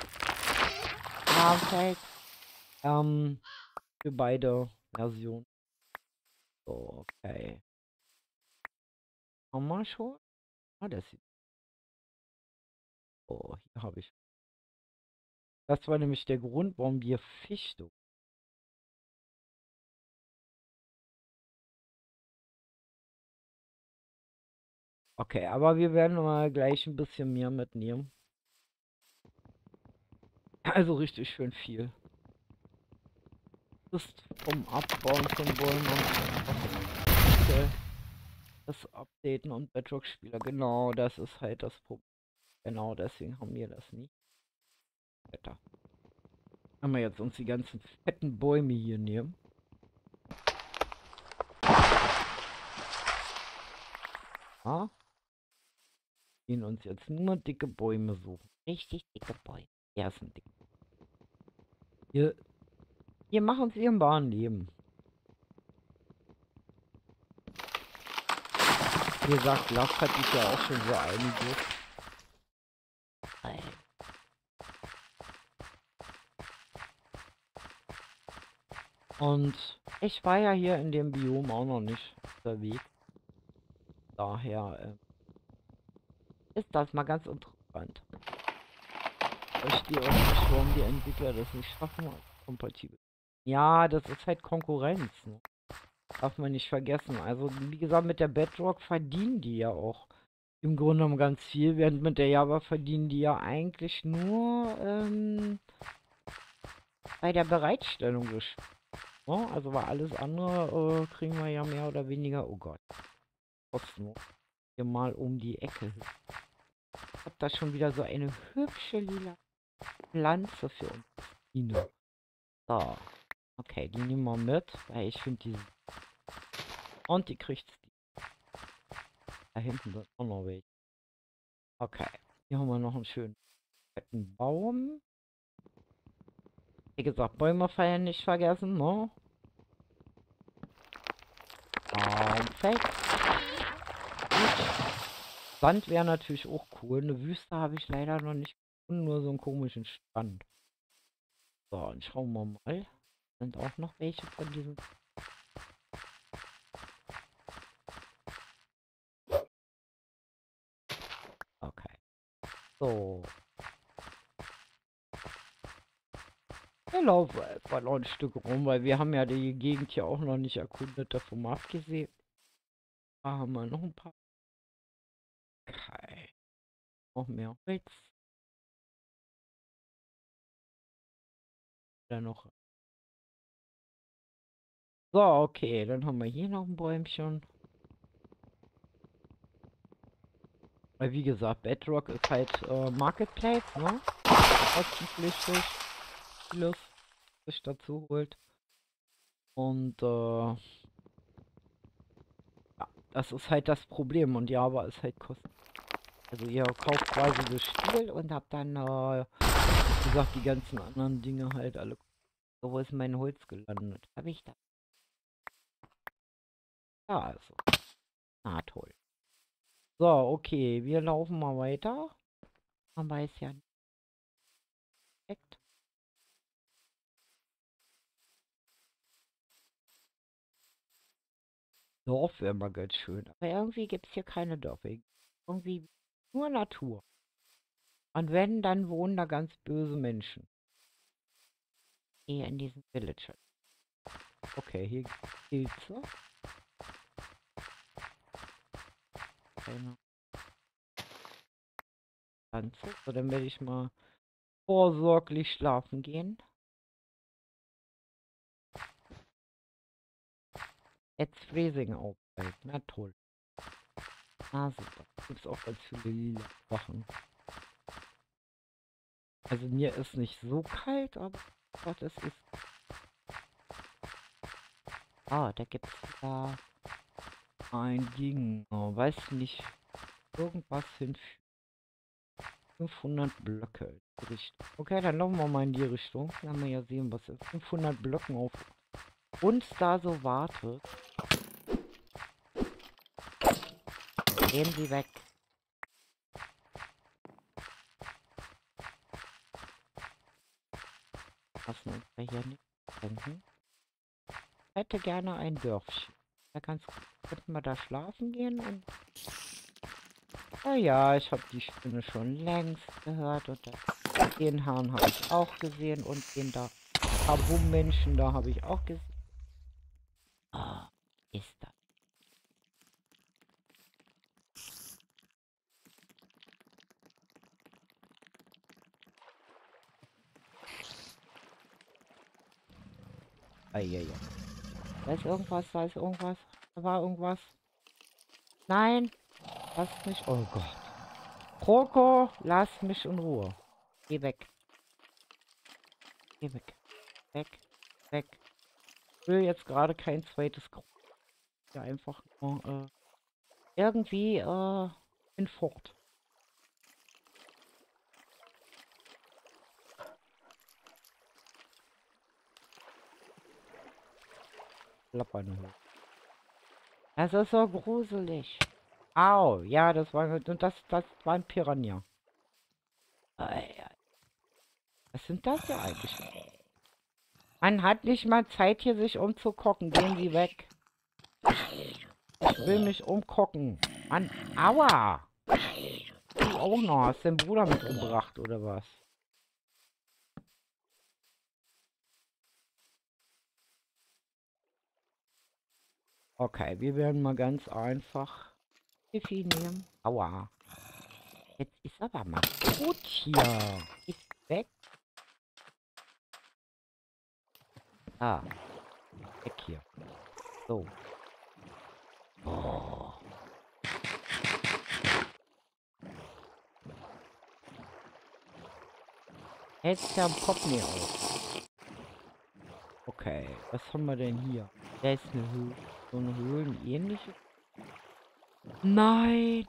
Java, ähm, für beide Versionen. So, okay. Haben wir schon? Ah, das sieht. Oh, hier habe ich. Das war nämlich der Grund, warum wir Fisch. Okay, aber wir werden mal gleich ein bisschen mehr mitnehmen. Also richtig schön viel. Das ist vom Abbauen von Bäumen und okay. Das Updaten und Bedrock-Spieler. Genau, das ist halt das Problem. Genau, deswegen haben wir das nicht. Wetter. Wenn wir jetzt uns die ganzen fetten Bäume hier nehmen. Ja, gehen uns jetzt nur dicke Bäume suchen. Richtig dicke Bäume. Ja, sind dick. Hier, hier machen sie ihren wahren Leben. Wie gesagt, Last hatte ich ja auch schon so einiges. Und ich war ja hier in dem Biom auch noch nicht unterwegs. Daher äh, ist das mal ganz interessant. Ich verstehe auch nicht, warum die Entwickler das nicht schaffen, kompatibel. Ja, das ist halt Konkurrenz. Ne? Darf man nicht vergessen. Also, wie gesagt, mit der Bedrock verdienen die ja auch im Grunde genommen ganz viel, während mit der Java verdienen die ja eigentlich nur ähm, bei der Bereitstellung des Spiels. Ne? Also, bei alles andere äh, kriegen wir ja mehr oder weniger, oh Gott, kostenlos. Hier mal um die Ecke. Ich hab da schon wieder so eine hübsche lila Pflanze für uns. Ine. So. Okay, die nehmen wir mit, weil ich finde die. Und die kriegt da hinten sind auch noch welche. Okay. Hier haben wir noch einen schönen fetten Baum. Wie gesagt, Bäume feiern nicht vergessen, ne? Perfekt. Sand wäre natürlich auch cool. Eine Wüste habe ich leider noch nicht gefunden, nur so einen komischen Strand. So, und schauen wir mal. Sind auch noch welche von diesen. Okay. So. Wir laufen einfach noch ein Stück rum, weil wir haben ja die Gegend hier auch noch nicht erkundet, davon mal abgesehen. Da haben wir noch ein paar. Okay. Noch mehr Holz. Dann noch. So, okay. Dann haben wir hier noch ein Bäumchen. Weil wie gesagt, Bedrock ist halt äh, Marketplace, ne? Kostenpflichtig. Vieles sich dazu holt. Und äh, ja, das ist halt das Problem. Und Java ist halt kosten. Also ihr kauft quasi das Spiel und habt dann, äh, wie gesagt, die ganzen anderen Dinge halt alle. So, wo ist mein Holz gelandet? Habe ich da? Ja, also. Na toll. So, okay, wir laufen mal weiter. Man weiß ja nicht. Perfekt. Dorf wäre mal ganz schön. Aber irgendwie gibt es hier keine Dörfer. Irgendwie nur Natur. Und wenn, dann wohnen da ganz böse Menschen. Hier in diesem Village. Okay, hier Pilze. Keine Pflanze. So, dann werde ich mal vorsorglich schlafen gehen. It's freezing outside. Na toll. Ah, super. Gibt es auch ganz viele lila Sachen. Also mir ist nicht so kalt, aber Gott, es ist... Ah, da gibt es da ein Ding. Oh, weiß nicht. Irgendwas hin. fünfhundert Blöcke. Richtung. Okay, dann laufen wir mal in die Richtung. Dann haben wir ja sehen, was ist. fünfhundert Blöcken auf uns da so wartet. Gehen Sie weg. Lassen uns da hier nicht denken. Ich hätte gerne ein Dörfchen. Da kannst, könnten wir da schlafen gehen und... Oh ja, ich habe die Stimme schon längst gehört und das, den Herrn habe ich auch gesehen und den da Menschen da habe ich auch gesehen. Ah, ist das. Eieiei. Da ist irgendwas, da ist irgendwas. Da war irgendwas. Nein, lass mich. Oh Gott. Kroko, lass mich in Ruhe. Geh weg. Geh weg. Weg. Weg. Ich will jetzt gerade kein zweites Kroko. Ja, einfach nur, äh, irgendwie, äh, in Fort. Klappern. Das ist so gruselig. Au, ja, das war und das, das war ein Piranha. Was sind das ja eigentlich? Man hat nicht mal Zeit hier sich umzugucken. Gehen Sie weg. Ich will mich umgucken. Mann, aua. Du auch noch. Hast den Bruder mitgebracht oder was? Okay, wir werden mal ganz einfach Tiffy nehmen. Aua. Jetzt ist aber mal gut hier. Ist weg. Ah. Weg hier. So. Oh. Hält ja am Kopf nicht auf. Okay, was haben wir denn hier? Da ist eine Höhle. So eine Höhlenähnliche. Nein!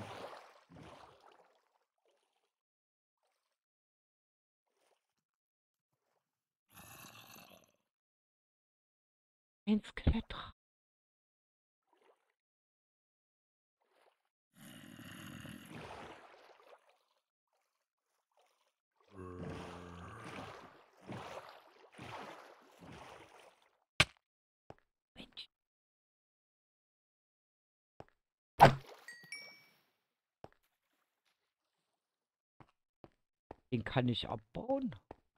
Ein Skelett. Mensch. Den kann ich abbauen.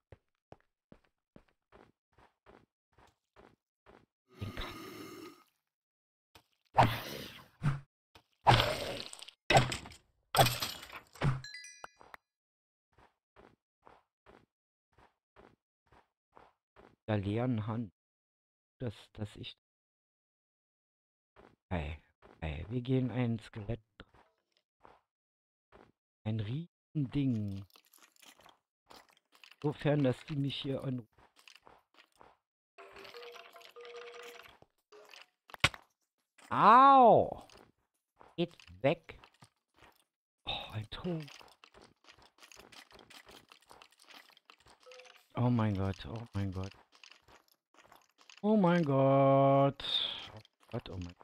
Den kann der leeren Hand. Das, das ich. Hey, hey, wir gehen ein Skelett. Ein Riesending. Sofern, dass die mich hier an. Au! Geht weg. Oh, ein Tod. Oh mein Gott, oh mein Gott. Oh mein Gott. Oh Gott, oh mein Gott.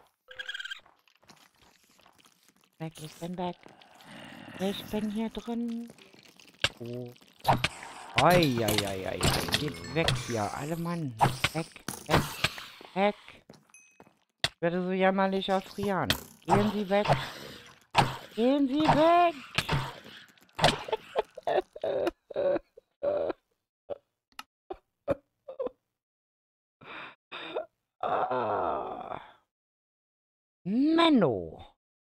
Weg, ich bin weg. Ich bin hier drin. Oh. Eieieiei. Geht weg hier. Alle Mann. Weg, weg, weg. Ich werde so jämmerlich erfrieren. Gehen Sie weg. Gehen Sie weg. Ah. Menno.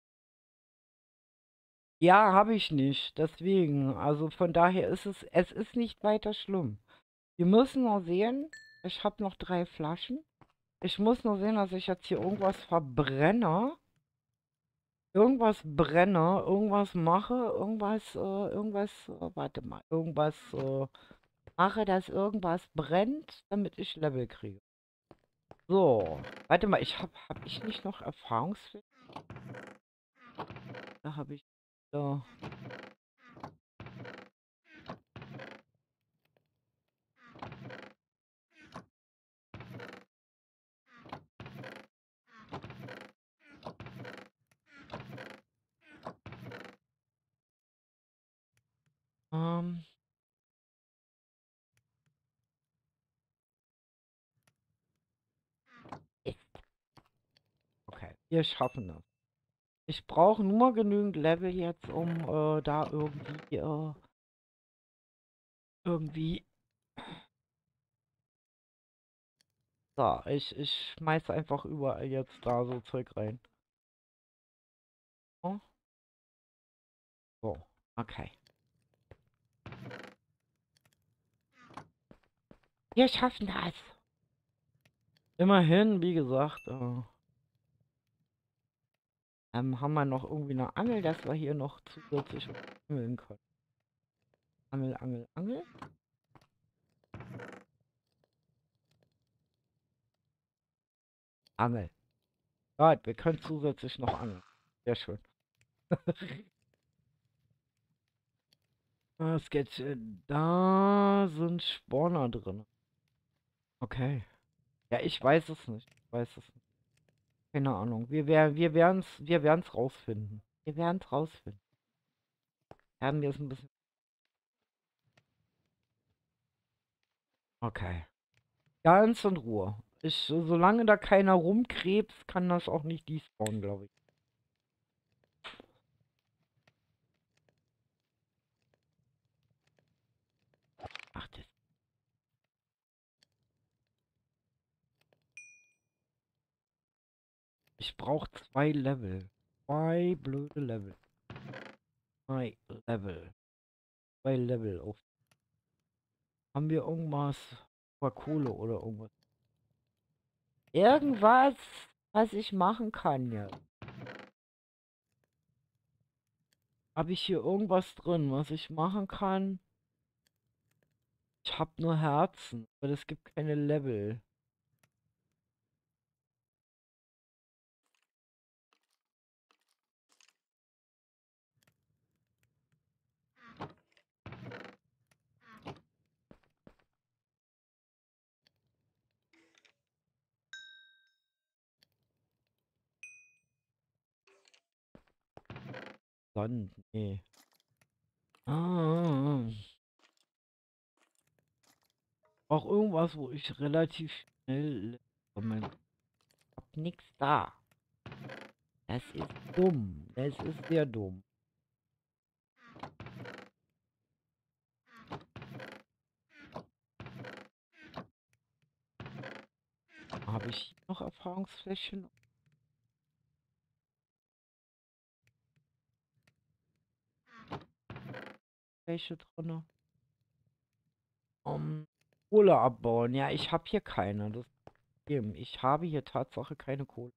Ja, habe ich nicht. Deswegen. Also von daher ist es, es ist nicht weiter schlimm. Wir müssen nur sehen, ich habe noch drei Flaschen. Ich muss nur sehen, dass ich jetzt hier irgendwas verbrenne. Irgendwas brenne, irgendwas mache, irgendwas, äh, irgendwas, äh, warte mal, irgendwas äh, mache, dass irgendwas brennt, damit ich Level kriege. So, warte mal, ich habe, habe ich nicht noch Erfahrungswerte? Da habe ich, da, ähm, okay, wir schaffen das. Ich brauche nur genügend Level jetzt, um äh, da irgendwie, äh, irgendwie, so, ich, ich schmeiß einfach überall jetzt da so Zeug rein. Oh, so, okay. Wir schaffen das. Immerhin, wie gesagt, äh, ähm, haben wir noch irgendwie eine Angel, dass wir hier noch zusätzlich angeln können. Angel, Angel, Angel. Angel. Ja, wir können zusätzlich noch angeln. Sehr schön. Was geht's? äh, Da sind Spawner drin. Okay. Ja, ich weiß es nicht. Ich weiß es nicht. Keine Ahnung. Wir werden wir werden's, wir werden's rausfinden. Wir werden's rausfinden. Haben wir es ein bisschen. Okay. Ganz in Ruhe. Ich, solange da keiner rumkrebst, kann das auch nicht despawnen, glaube ich. Ach, das. Ich brauche zwei Level. Zwei blöde Level. Zwei Level. Zwei Level auf. Haben wir irgendwas? Über Kohle oder irgendwas? Irgendwas, was ich machen kann jetzt. Habe ich hier irgendwas drin, was ich machen kann? Ich habe nur Herzen, aber es gibt keine Level. Sand, nee. Ah, auch irgendwas, wo ich relativ schnell komme. Ich hab nix da. Das ist dumm. Das ist sehr dumm. Habe ich noch Erfahrungsflächen? Welche drinne? Um, Kohle abbauen. Ja, ich habe hier keine. Das Problem. Ich habe hier Tatsache keine Kohle.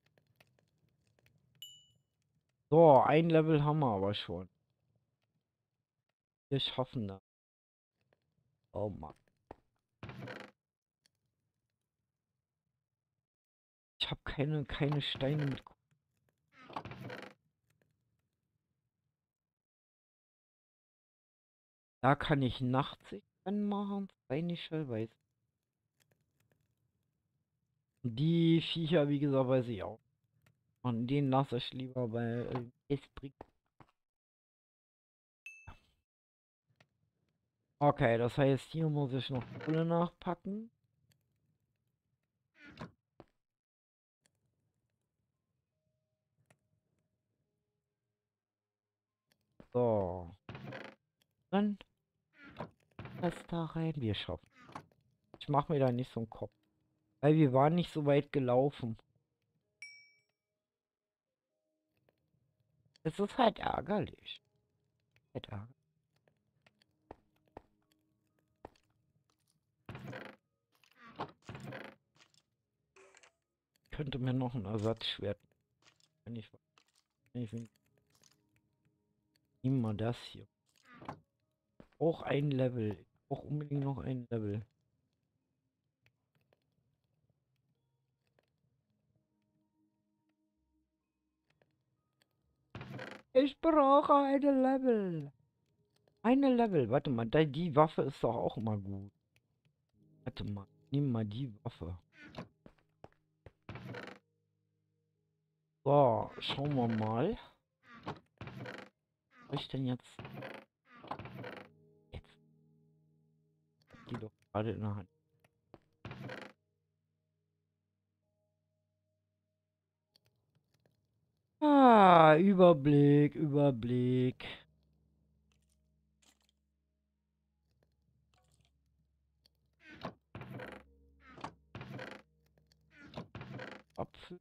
So, ein Level haben wir aber schon. Wir schaffen das. Oh Mann. Ich habe keine, keine Steine mit Kohle. Da kann ich Nachtsicht anmachen. Rheinische weiß. Die Viecher, wie gesagt, weiß ich auch. Und den lasse ich lieber, weil äh, es bringt. Okay, das heißt, hier muss ich noch Kohle nachpacken. So. Dann das da rein. Wir schaffen. Ich mache mir da nicht so einen Kopf. Weil wir waren nicht so weit gelaufen. Es ist halt ärgerlich. Halt ärgerlich. Ich könnte mir noch ein Ersatzschwert. Wenn ich, wenn ich nehmen wir das hier. Auch ein Level. Auch unbedingt noch ein Level. Ich brauche eine Level. Eine Level. Warte mal, da- die Waffe ist doch auch immer gut. Warte mal, nimm mal die Waffe. So, schauen wir mal. Was ich denn jetzt? Jetzt. Die doch gerade in der Hand. Ah, Überblick, Überblick. Apfel.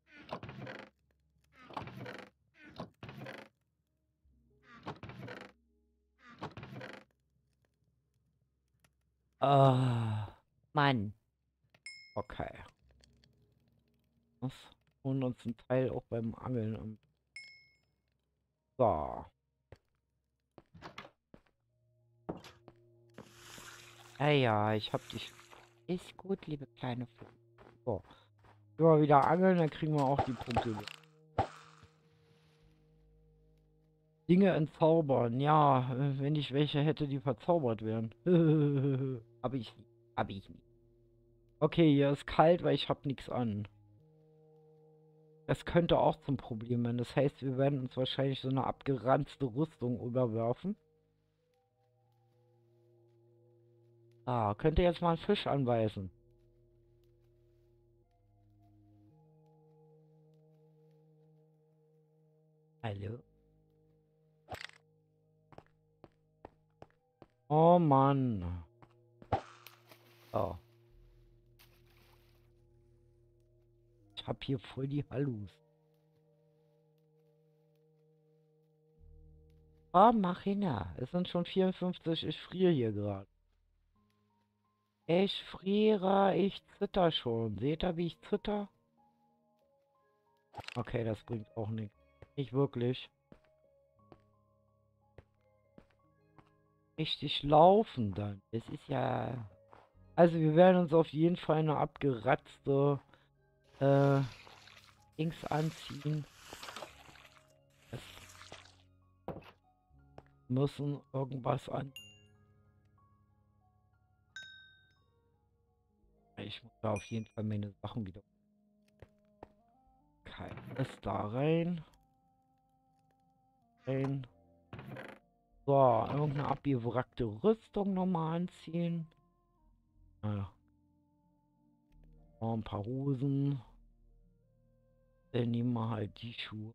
Ah, Mann. Okay. Das holen uns ein Teil auch beim Angeln an. So. Ja, ja, ich hab dich. Ist gut, liebe kleine Vogel. So. Immer wieder angeln, dann kriegen wir auch die Punkte. Dinge entzaubern. Ja, äh, wenn ich welche hätte, die verzaubert werden. Hab ich nicht. Hab ich nicht. Okay, hier ist kalt, weil ich hab nichts an. Das könnte auch zum Problem werden. Das heißt, wir werden uns wahrscheinlich so eine abgeranzte Rüstung überwerfen. Ah, könnte jetzt mal einen Fisch anweisen. Hallo? Oh Mann. Oh. Ich hab hier voll die Hallus. Oh, mach hin. Es sind schon vierundfünfzig. Ich friere hier gerade. Ich friere. Ich zitter schon. Seht ihr, wie ich zitter? Okay, das bringt auch nichts. Nicht wirklich. Richtig laufen dann. Es ist ja... Also wir werden uns auf jeden Fall eine abgeratzte äh, Dings anziehen. Es müssen irgendwas an. Ich muss da auf jeden Fall meine Sachen wieder. Okay, das da rein. Rein. So, irgendeine abgewrackte Rüstung nochmal anziehen. Naja. Ein paar Hosen. Dann nehmen wir halt die Schuhe.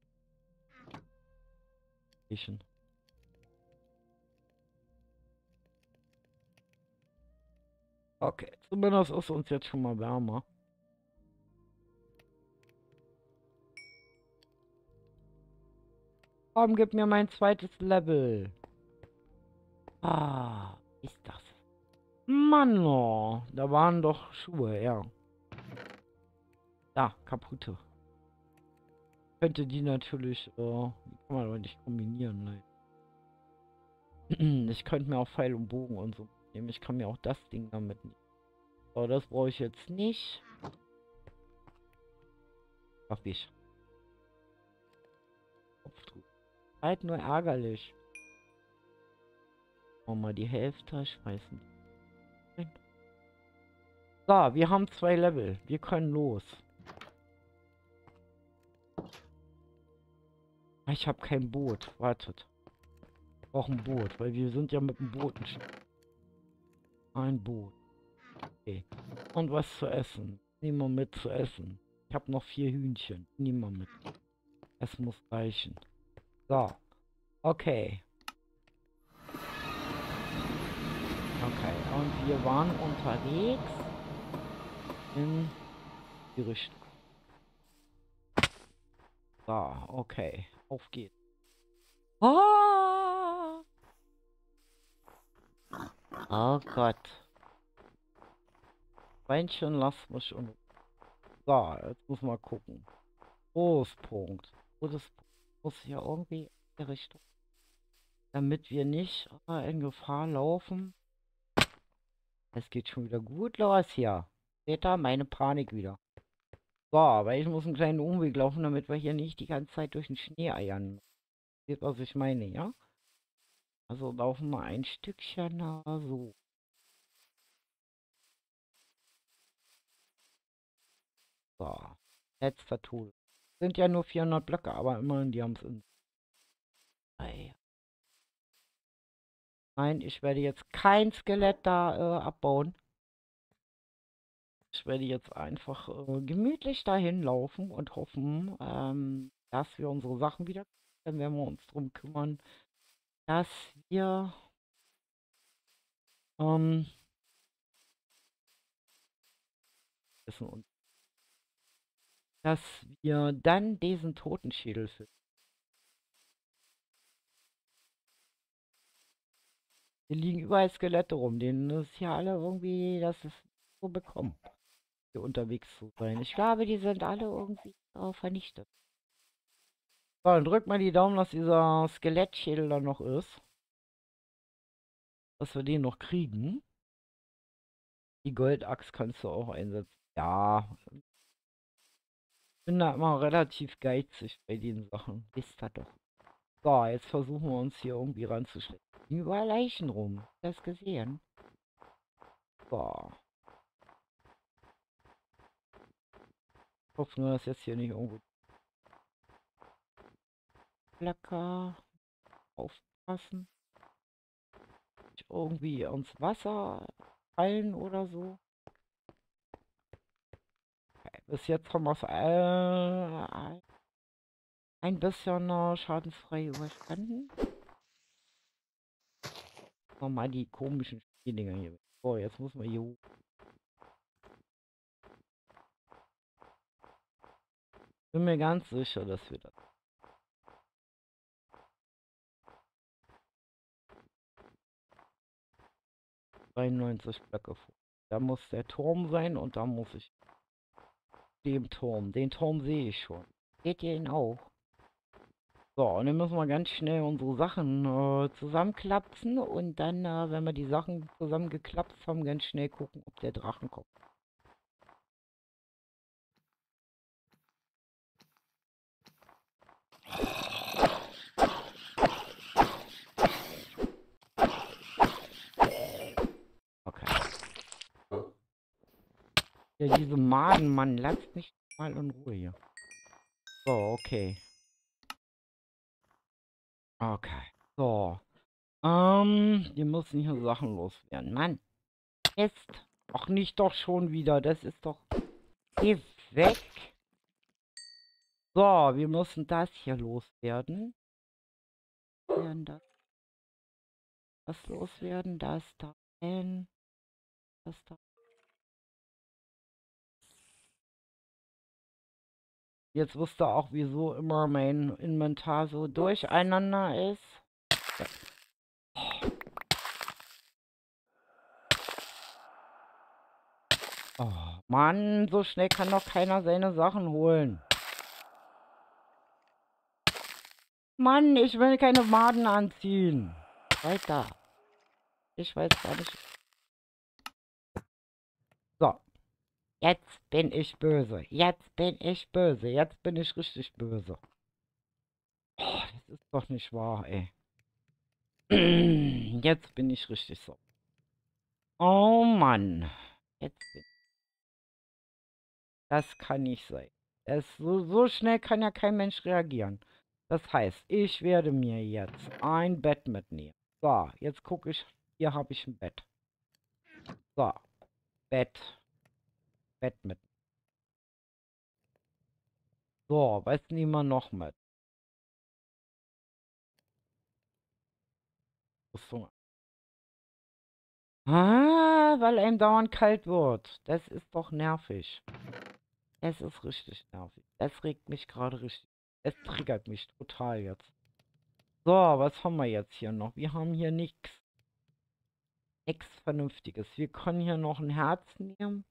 Okay, zumindest ist uns jetzt schon mal wärmer. Komm, gib mir mein zweites Level. Ah, ist das. Mann, oh, da waren doch Schuhe, ja. Da, kaputte. Könnte die natürlich, äh, die kann man aber nicht kombinieren, nein. Ich könnte mir auch Pfeil und Bogen und so nehmen. Ich kann mir auch das Ding damit nehmen. Aber das brauche ich jetzt nicht. Ach, ich. Kopfdruck. Halt nur ärgerlich. Machen wir mal die Hälfte, schmeißen. Rein. So, wir haben zwei Level. Wir können los. Ich habe kein Boot. Wartet. Ich brauche ein Boot, weil wir sind ja mit dem Boot. Ein Boot. Okay. Und was zu essen. Nehmen wir mit zu essen. Ich habe noch vier Hühnchen. Nehmen wir mit. Es muss reichen. So. Okay. Okay, und wir waren unterwegs in die Richtung. So, okay, auf geht's. Ah! Oh Gott. Schweinchen, lass mich um. So, jetzt muss mal gucken. Großpunkt. Großpunkt. Muss hier irgendwie in die Richtung. Damit wir nicht äh, in Gefahr laufen. Es geht schon wieder gut los hier. Seht ihr meine Panik wieder. So, aber ich muss einen kleinen Umweg laufen, damit wir hier nicht die ganze Zeit durch den Schnee eiern. Seht, was ich meine, ja? Also laufen wir ein Stückchen na, so. So. Letzter Tool. Sind ja nur vierhundert Blöcke, aber immerhin, die haben es in. Ei. Nein, ich werde jetzt kein Skelett da äh, abbauen. Ich werde jetzt einfach äh, gemütlich dahin laufen und hoffen, ähm, dass wir unsere Sachen wieder kriegen. Dann werden wir uns darum kümmern, dass wir ähm, wissen und dass wir dann diesen Totenschädel finden. Hier liegen überall Skelette rum, denen ist ja alle irgendwie, das ist so bekommen, hier unterwegs zu sein. Ich glaube, die sind alle irgendwie äh, vernichtet. So, dann drück mal die Daumen, dass dieser Skelettschädel da noch ist. Dass wir den noch kriegen. Die Goldaxt kannst du auch einsetzen. Ja, ich bin da immer relativ geizig bei den Sachen. Wisst ihr doch. So, jetzt versuchen wir uns hier irgendwie ranzuschleppen. Überall Leichen rum. Hast du das gesehen? So. Ich hoffe nur, dass jetzt hier nicht irgendwo Blöcke aufpassen. Nicht irgendwie ins Wasser fallen oder so. Okay, bis jetzt haben wir es äh, ein bisschen äh, schadensfrei überstanden. Nochmal die komischen Dinger hier. So, jetzt muss man hier hoch. Bin mir ganz sicher, dass wir das. dreiundneunzig Blöcke vor. Da muss der Turm sein und da muss ich dem Turm. Den Turm sehe ich schon. Seht ihr ihn auch? So, und dann müssen wir ganz schnell unsere Sachen äh, zusammenklapsen und dann, äh, wenn wir die Sachen zusammengeklapst haben, ganz schnell gucken, ob der Drachen kommt. Okay. Ja, diese Maden, Mann, lasst mich mal in Ruhe hier. So, okay. Okay. So. Ähm, wir müssen hier Sachen loswerden. Mann. Ist. Ach, nicht doch schon wieder. Das ist doch. Geh weg. So, wir müssen das hier loswerden. Werden das, das loswerden. Das da rein. Das da. Jetzt wisst ihr auch, wieso immer mein Inventar so durcheinander ist. Oh, Mann, so schnell kann doch keiner seine Sachen holen. Mann, ich will keine Maden anziehen. Weiter. Ich weiß gar nicht. So. Jetzt bin ich böse. Jetzt bin ich böse. Jetzt bin ich richtig böse. Oh, das ist doch nicht wahr, ey. Jetzt bin ich richtig so. Oh Mann. Jetzt bin Das kann nicht sein. Es, so, so schnell kann ja kein Mensch reagieren. Das heißt, ich werde mir jetzt ein Bett mitnehmen. So, jetzt gucke ich. Hier habe ich ein Bett. So, Bett. Bett mit. So, was nehmen wir noch mit? Rüstung. Ah, weil einem dauernd kalt wird. Das ist doch nervig. Das ist richtig nervig. Das regt mich gerade richtig. Es triggert mich total jetzt. So, was haben wir jetzt hier noch? Wir haben hier nichts. Nichts Vernünftiges. Wir können hier noch ein Herz nehmen.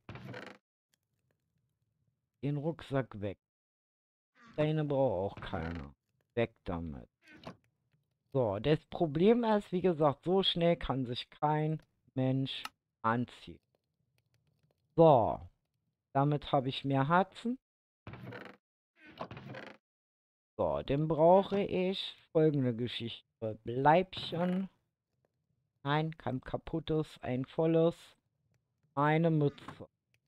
Den Rucksack weg. Deine braucht auch keiner. Weg damit. So, das Problem ist, wie gesagt, so schnell kann sich kein Mensch anziehen. So, damit habe ich mehr Herzen. So, dann brauche ich folgende Geschichte. Bleibchen. Nein, kein kaputtes, ein volles. Eine Mütze.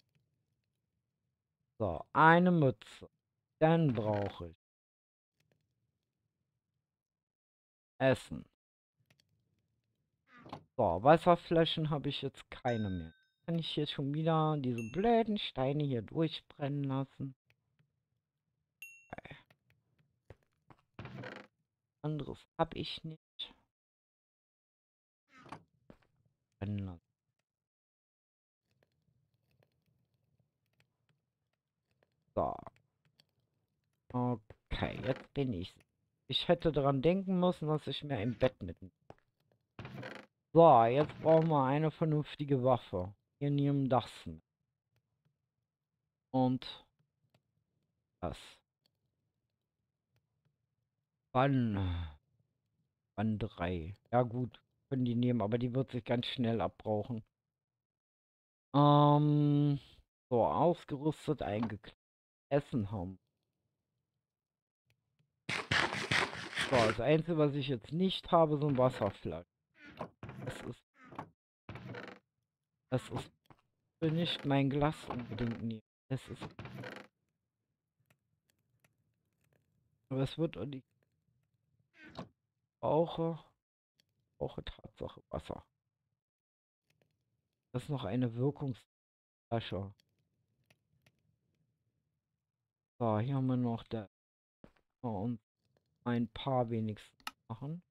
So, eine Mütze. Dann brauche ich Essen. So, Wasserflaschen habe ich jetzt keine mehr. Kann ich hier schon wieder diese blöden Steine hier durchbrennen lassen? Okay. Anderes habe ich nicht. Brennen lassen. So. Okay, jetzt bin ich. Ich hätte daran denken müssen, dass ich mir ein Bett mitnehme. So, jetzt brauchen wir eine vernünftige Waffe. Wir nehmen das mit. Und das. Wann? Wann drei. Ja gut, können die nehmen, aber die wird sich ganz schnell abbrauchen. Ähm, so, ausgerüstet, eingekleidet. Essen haben. So, das Einzige, was ich jetzt nicht habe, sind Wasserflaschen. Das ist, das ist will nicht mein Glas unbedingt nehmen. Das ist, aber es wird und ich brauche, brauche Tatsache Wasser. Das ist noch eine Wirkungsflasche. So, hier haben wir noch der. So, und ein paar wenigstens machen.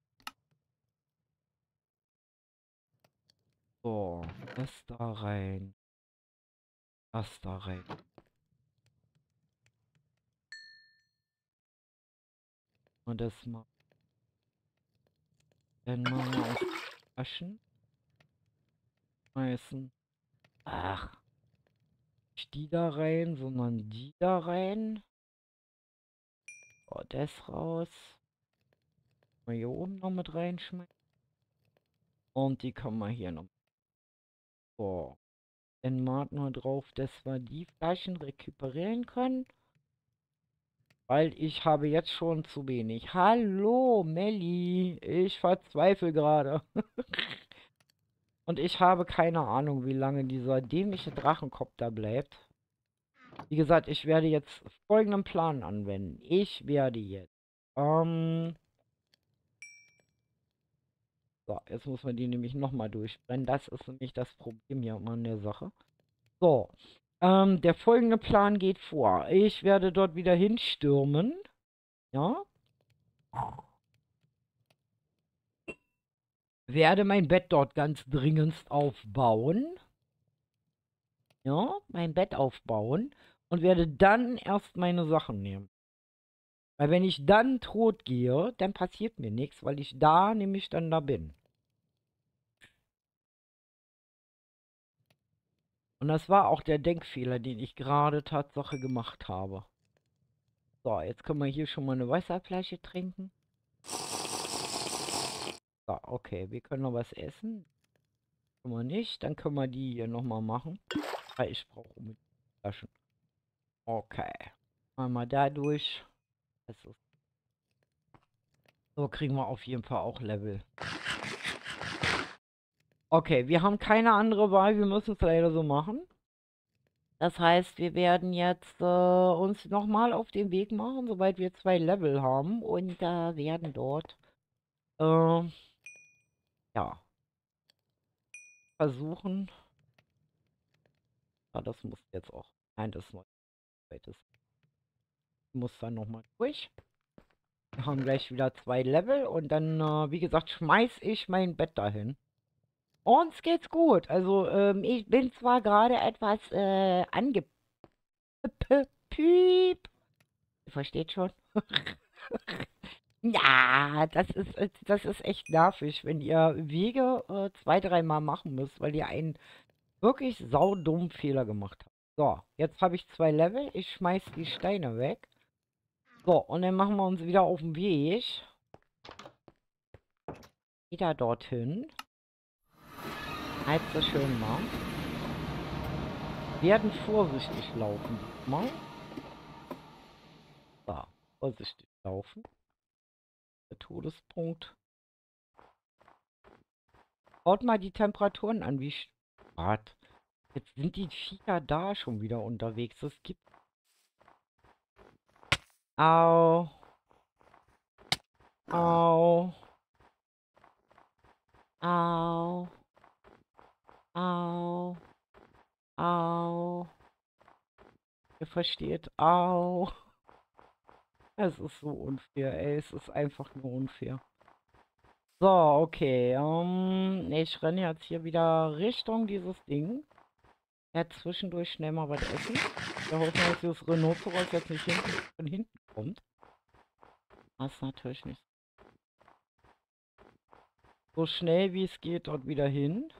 So, das da rein. Das da rein. Und das mal. Dann machen wir aus Flaschen. Schmeißen. Ach. Nicht die da rein, sondern die da rein. So, das raus. Mal hier oben noch mit reinschmeißen. Und die kann man hier noch. So. Dann marken wir drauf, dass wir die Flaschen rekuperieren können. Weil ich habe jetzt schon zu wenig. Hallo, Melli. Ich verzweifle gerade. Und ich habe keine Ahnung, wie lange dieser dämliche Drachenkopf da bleibt. Wie gesagt, ich werde jetzt folgenden Plan anwenden. Ich werde jetzt. Ähm. So, jetzt muss man die nämlich nochmal durchbrennen. Das ist nämlich das Problem hier an der Sache. So. Ähm, der folgende Plan geht vor. Ich werde dort wieder hinstürmen. Ja. Werde mein Bett dort ganz dringendst aufbauen. Ja, mein Bett aufbauen. Und werde dann erst meine Sachen nehmen. Weil wenn ich dann tot gehe, dann passiert mir nichts, weil ich da nämlich dann da bin. Und das war auch der Denkfehler, den ich gerade Tatsache gemacht habe. So, jetzt können wir hier schon mal eine Wasserflasche trinken. So, okay, wir können noch was essen. Können wir nicht, dann können wir die hier nochmal machen. Weil ich brauche mit Flaschen. Okay. Einmal da durch. Das ist so kriegen wir auf jeden Fall auch Level. Okay, wir haben keine andere Wahl. Wir müssen es leider so machen. Das heißt, wir werden jetzt äh, uns nochmal auf den Weg machen, sobald wir zwei Level haben. Und äh, werden dort, äh, ja, versuchen. Ja, das muss jetzt auch. Nein, das ist noch zweites. Muss dann nochmal durch. Wir haben gleich wieder zwei Level und dann, äh, wie gesagt, schmeiß ich mein Bett dahin. Uns geht's gut. Also, ähm, ich bin zwar gerade etwas äh, angepiept. Ihr versteht schon? Ja, das ist, äh, das ist echt nervig, wenn ihr Wege äh, zwei, dreimal machen müsst, weil ihr einen wirklich saudummen Fehler gemacht habt. So, jetzt habe ich zwei Level. Ich schmeiß die Steine weg. So, und dann machen wir uns wieder auf den Weg. Wieder dorthin. Halb so schön mal. Werden vorsichtig laufen diesmal. So, vorsichtig laufen. Der Todespunkt. Schaut mal die Temperaturen an, wie spart. Jetzt sind die Viecher da schon wieder unterwegs. Das gibt. Au. Au. Au. Au. Au. Ihr versteht. Au. Es ist so unfair, ey. Es ist einfach nur unfair. So, okay. Um, ich renne jetzt hier wieder Richtung dieses Ding. Ja, zwischendurch schnell mal was essen. Wir hoffen, dass dieses Rhinoceros jetzt nicht hinten, von hinten kommt. Das ist natürlich nicht so schnell, wie es geht, dort wieder hin.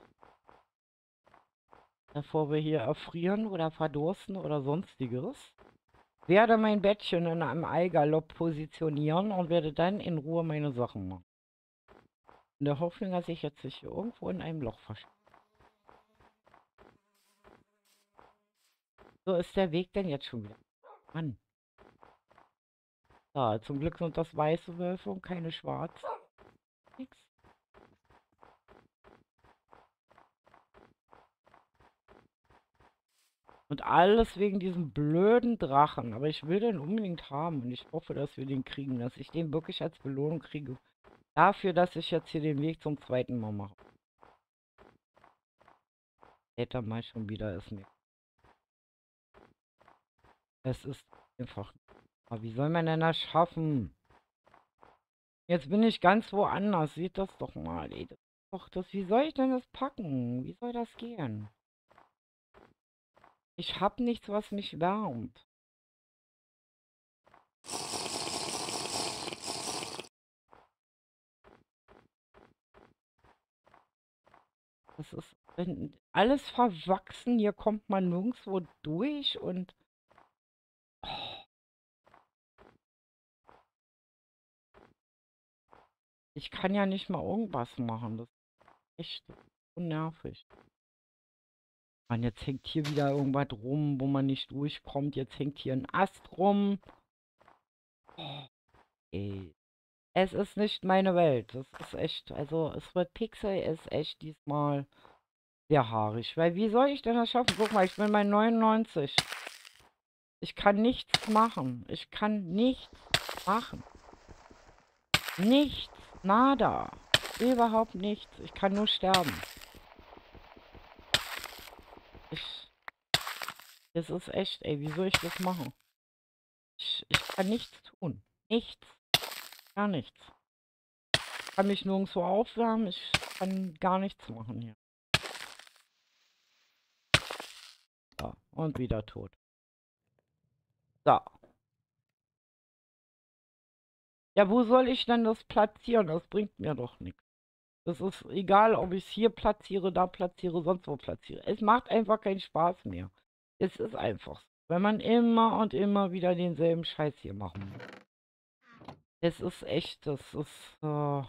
Bevor wir hier erfrieren oder verdursten oder sonstiges. Werde mein Bettchen in einem Eigalopp positionieren und werde dann in Ruhe meine Sachen machen. In der Hoffnung, dass ich jetzt nicht hier irgendwo in einem Loch verstecke. So ist der Weg denn jetzt schon wieder. Mann. Ja, zum Glück sind das weiße Wölfe und keine schwarzen. Nix. Und alles wegen diesem blöden Drachen. Aber ich will den unbedingt haben. Und ich hoffe, dass wir den kriegen. Dass ich den wirklich als Belohnung kriege. Dafür, dass ich jetzt hier den Weg zum zweiten Mal mache. Später mal schon wieder ist mir. Es ist einfach. Aber wie soll man denn das schaffen? Jetzt bin ich ganz woanders. Seht das doch mal. Ey, das ist doch das. Wie soll ich denn das packen? Wie soll das gehen? Ich hab nichts, was mich wärmt. Das ist wenn alles verwachsen. Hier kommt man nirgendwo durch und oh, ich kann ja nicht mal irgendwas machen. Das ist echt so nervig. Mann, jetzt hängt hier wieder irgendwas rum, wo man nicht durchkommt. Jetzt hängt hier ein Ast rum. Oh, ey. Es ist nicht meine Welt. Das ist echt, also es wird Pixel ist echt diesmal sehr haarig. Weil wie soll ich denn das schaffen? Guck mal, ich bin bei neunundneunzig. Ich kann nichts machen. Ich kann nichts machen. Nichts. Nada. Überhaupt nichts. Ich kann nur sterben. Ich. Das ist echt, ey. Wie soll ich das machen? Ich, ich kann nichts tun. Nichts. Gar nichts. Ich kann mich nirgendwo aufwärmen. Ich kann gar nichts machen hier. So. Und wieder tot. So. Ja, wo soll ich denn das platzieren? Das bringt mir doch nichts. Das ist egal, ob ich es hier platziere, da platziere, sonst wo platziere. Es macht einfach keinen Spaß mehr. Es ist einfach so. Wenn man immer und immer wieder denselben Scheiß hier machen muss. Es ist echt, das ist, äh,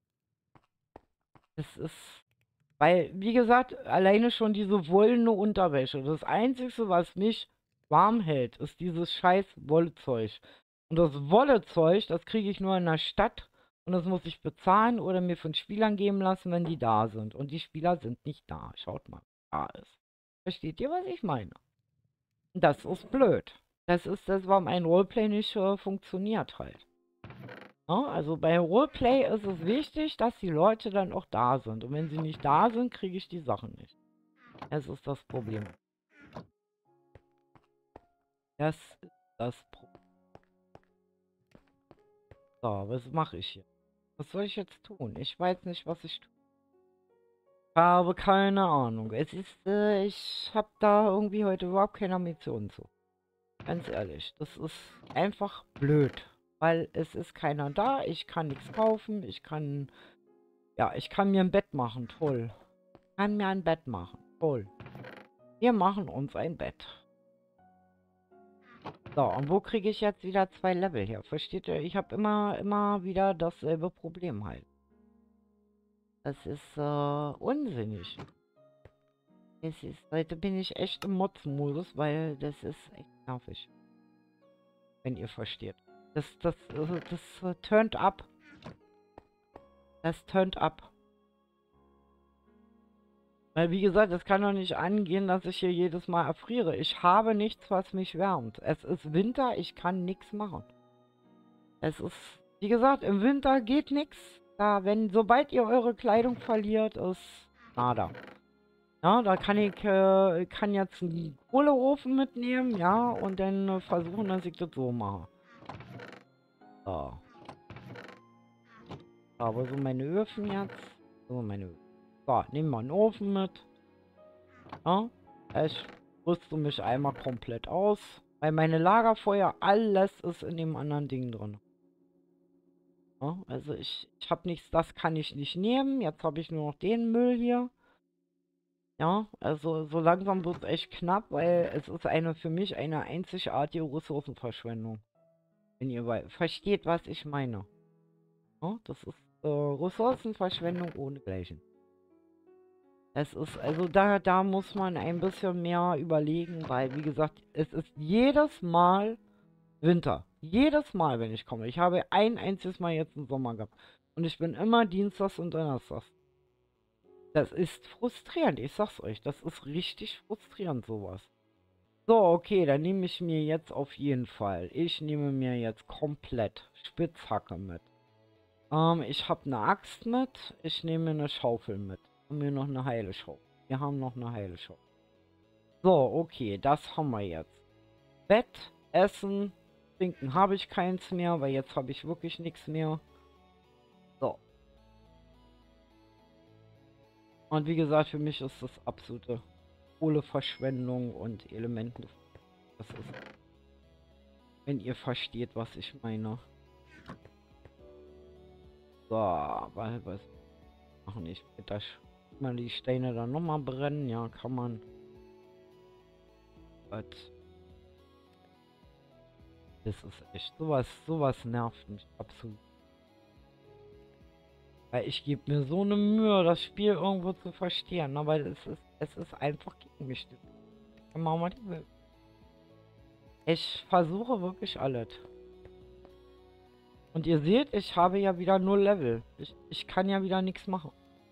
das ist, weil, wie gesagt, alleine schon diese wollene Unterwäsche. Das Einzige, was mich warm hält, ist dieses scheiß Wollzeug. Und das Wollezeug, das kriege ich nur in der Stadt. Und das muss ich bezahlen oder mir von Spielern geben lassen, wenn die da sind. Und die Spieler sind nicht da. Schaut mal, da ist. Versteht ihr, was ich meine? Das ist blöd. Das ist das, warum ein Roleplay nicht äh, funktioniert halt. Ja, also bei Roleplay ist es wichtig, dass die Leute dann auch da sind. Und wenn sie nicht da sind, kriege ich die Sachen nicht. Das ist das Problem. Das ist das Problem. So, was mache ich hier? Was soll ich jetzt tun? Ich weiß nicht, was ich tue. Habe keine Ahnung. Es ist, äh, ich habe da irgendwie heute überhaupt keine Ambitionen zu. Ganz ehrlich, das ist einfach blöd. Weil es ist keiner da, ich kann nichts kaufen, ich kann, ja, ich kann mir ein Bett machen, toll. Kann mir ein Bett machen, toll. Wir machen uns ein Bett. So, und wo kriege ich jetzt wieder zwei Level her? Versteht ihr? Ich habe immer, immer wieder dasselbe Problem halt. Das ist, äh, unsinnig. Es ist, heute bin ich echt im Mods-Modus, weil das ist echt nervig. Wenn ihr versteht. Das, das, äh, das, äh, turned up. Das turned up. Weil, wie gesagt, es kann doch nicht angehen, dass ich hier jedes Mal erfriere. Ich habe nichts, was mich wärmt. Es ist Winter, ich kann nichts machen. Es ist, wie gesagt, im Winter geht nichts. Da, wenn, sobald ihr eure Kleidung verliert, ist nada. Ja, da kann ich, äh, kann jetzt einen Kohleofen mitnehmen, ja, und dann äh, versuchen, dass ich das so mache. So. Aber so meine Öfen jetzt. So, meine Öfen. So, nehmen wir einen Ofen mit. Ja, ich rüste mich einmal komplett aus. Weil meine Lagerfeuer, alles ist in dem anderen Ding drin. Ja, also ich, ich habe nichts, das kann ich nicht nehmen. Jetzt habe ich nur noch den Müll hier. Ja, also so langsam wird es echt knapp, weil es ist eine für mich eine einzigartige Ressourcenverschwendung. Wenn ihr wei- versteht, was ich meine. Ja, das ist äh, Ressourcenverschwendung ohnegleichen. Es ist, also da, da muss man ein bisschen mehr überlegen, weil, wie gesagt, es ist jedes Mal Winter. Jedes Mal, wenn ich komme. Ich habe ein einziges Mal jetzt einen Sommer gehabt. Und ich bin immer Dienstags und Donnerstags. Das ist frustrierend, ich sag's euch. Das ist richtig frustrierend, sowas. So, okay, dann nehme ich mir jetzt auf jeden Fall. Ich nehme mir jetzt komplett Spitzhacke mit. Ähm, ich habe eine Axt mit. Ich nehme mir eine Schaufel mit. Und mir noch eine heile Schaufel. Wir haben noch eine heile Schaufel. So, okay, das haben wir jetzt. Bett, Essen, Trinken habe ich keins mehr, weil jetzt habe ich wirklich nichts mehr. So. Und wie gesagt, für mich ist das absolute Kohleverschwendung und Elemente. Das ist, wenn ihr versteht, was ich meine. So, weil was machen ich mit das mal die Steine dann nochmal brennen, ja, kann man. Was? Das ist echt sowas, sowas nervt mich absolut. Weil ich gebe mir so eine Mühe, das Spiel irgendwo zu verstehen, aber es ist, es ist einfach gegen mich. Dann machen wir die Welt. Ich versuche wirklich alles. Und ihr seht, ich habe ja wieder null Level. Ich, ich kann ja wieder nichts machen.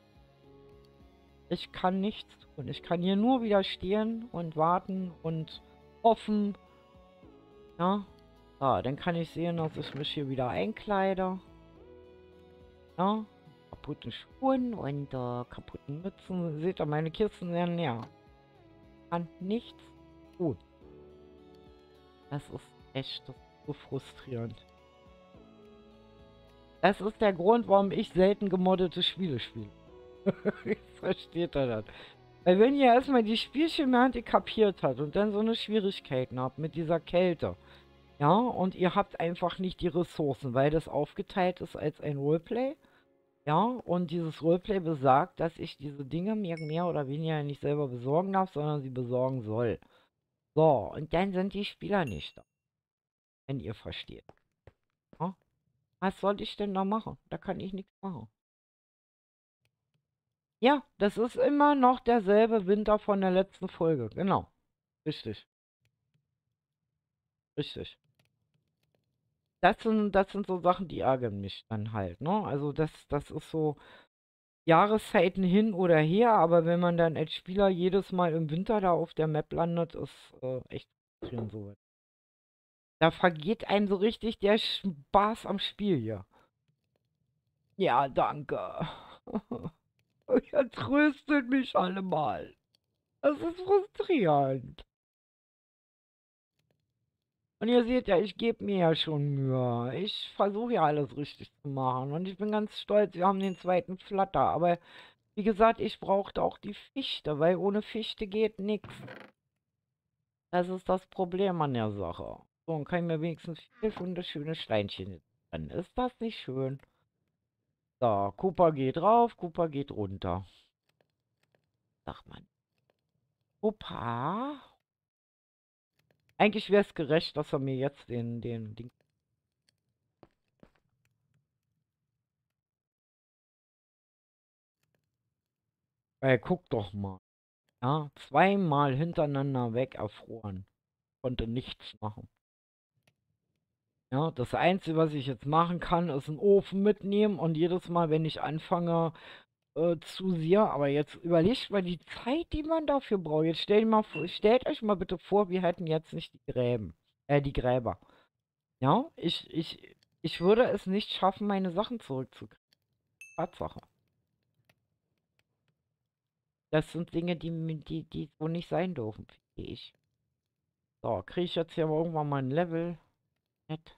Ich kann nichts tun. Ich kann hier nur wieder stehen und warten und hoffen. Ja. So, dann kann ich sehen, dass ich mich hier wieder einkleide. Ja. Kaputten Schuhen und äh, kaputten Mützen. Seht ihr, meine Kisten werden leer. Kann nichts tun. Das ist echt das ist so frustrierend. Das ist der Grund, warum ich selten gemoddete Spiele spiele. Versteht ihr das? Weil wenn ihr erstmal die Spielschematik kapiert habt und dann so eine Schwierigkeiten habt mit dieser Kälte, ja, und ihr habt einfach nicht die Ressourcen, weil das aufgeteilt ist als ein Roleplay, ja, und dieses Roleplay besagt, dass ich diese Dinge mir mehr oder weniger nicht selber besorgen darf, sondern sie besorgen soll. So, und dann sind die Spieler nicht da, wenn ihr versteht. Ja? Was soll ich denn da machen? Da kann ich nichts machen. Ja, das ist immer noch derselbe Winter von der letzten Folge. Genau. Richtig. Richtig. Das sind, das sind so Sachen, die ärgern mich dann halt, ne? Also das, das ist so Jahreszeiten hin oder her, aber wenn man dann als Spieler jedes Mal im Winter da auf der Map landet, ist äh, echt frustrierend so. Da vergeht einem so richtig der Spaß am Spiel hier. Ja, danke. Ihr tröstet mich alle mal. Das ist frustrierend. Und ihr seht ja, ich gebe mir ja schon Mühe. Ich versuche ja alles richtig zu machen. Und ich bin ganz stolz, wir haben den zweiten Flutter. Aber Wie gesagt, ich brauchte auch die Fichte, weil ohne Fichte geht nichts. Das ist das Problem an der Sache. So, und kann ich mir wenigstens vier wunderschöne Steinchen jetzt brennen. Ist das nicht schön? So, Cooper geht rauf, Cooper geht runter. Sag mal. Opa? Eigentlich wäre es gerecht, dass er mir jetzt den, den, den... Ey, guck doch mal. Ja, zweimal hintereinander weg erfroren. Konnte nichts machen. Ja, das Einzige, was ich jetzt machen kann, ist einen Ofen mitnehmen und jedes Mal, wenn ich anfange äh, zu sehr, aber jetzt überlegt mal die Zeit, die man dafür braucht. Jetzt stellt, mal, vor- stellt euch mal bitte vor, wir hätten jetzt nicht die Gräben, äh, die Gräber. Ja, ich, ich, ich würde es nicht schaffen, meine Sachen zurückzukriegen. Tatsache. Das sind Dinge, die, mi- die, die so nicht sein dürfen, finde ich. So, kriege ich jetzt hier aber irgendwann mal ein Level. Nett.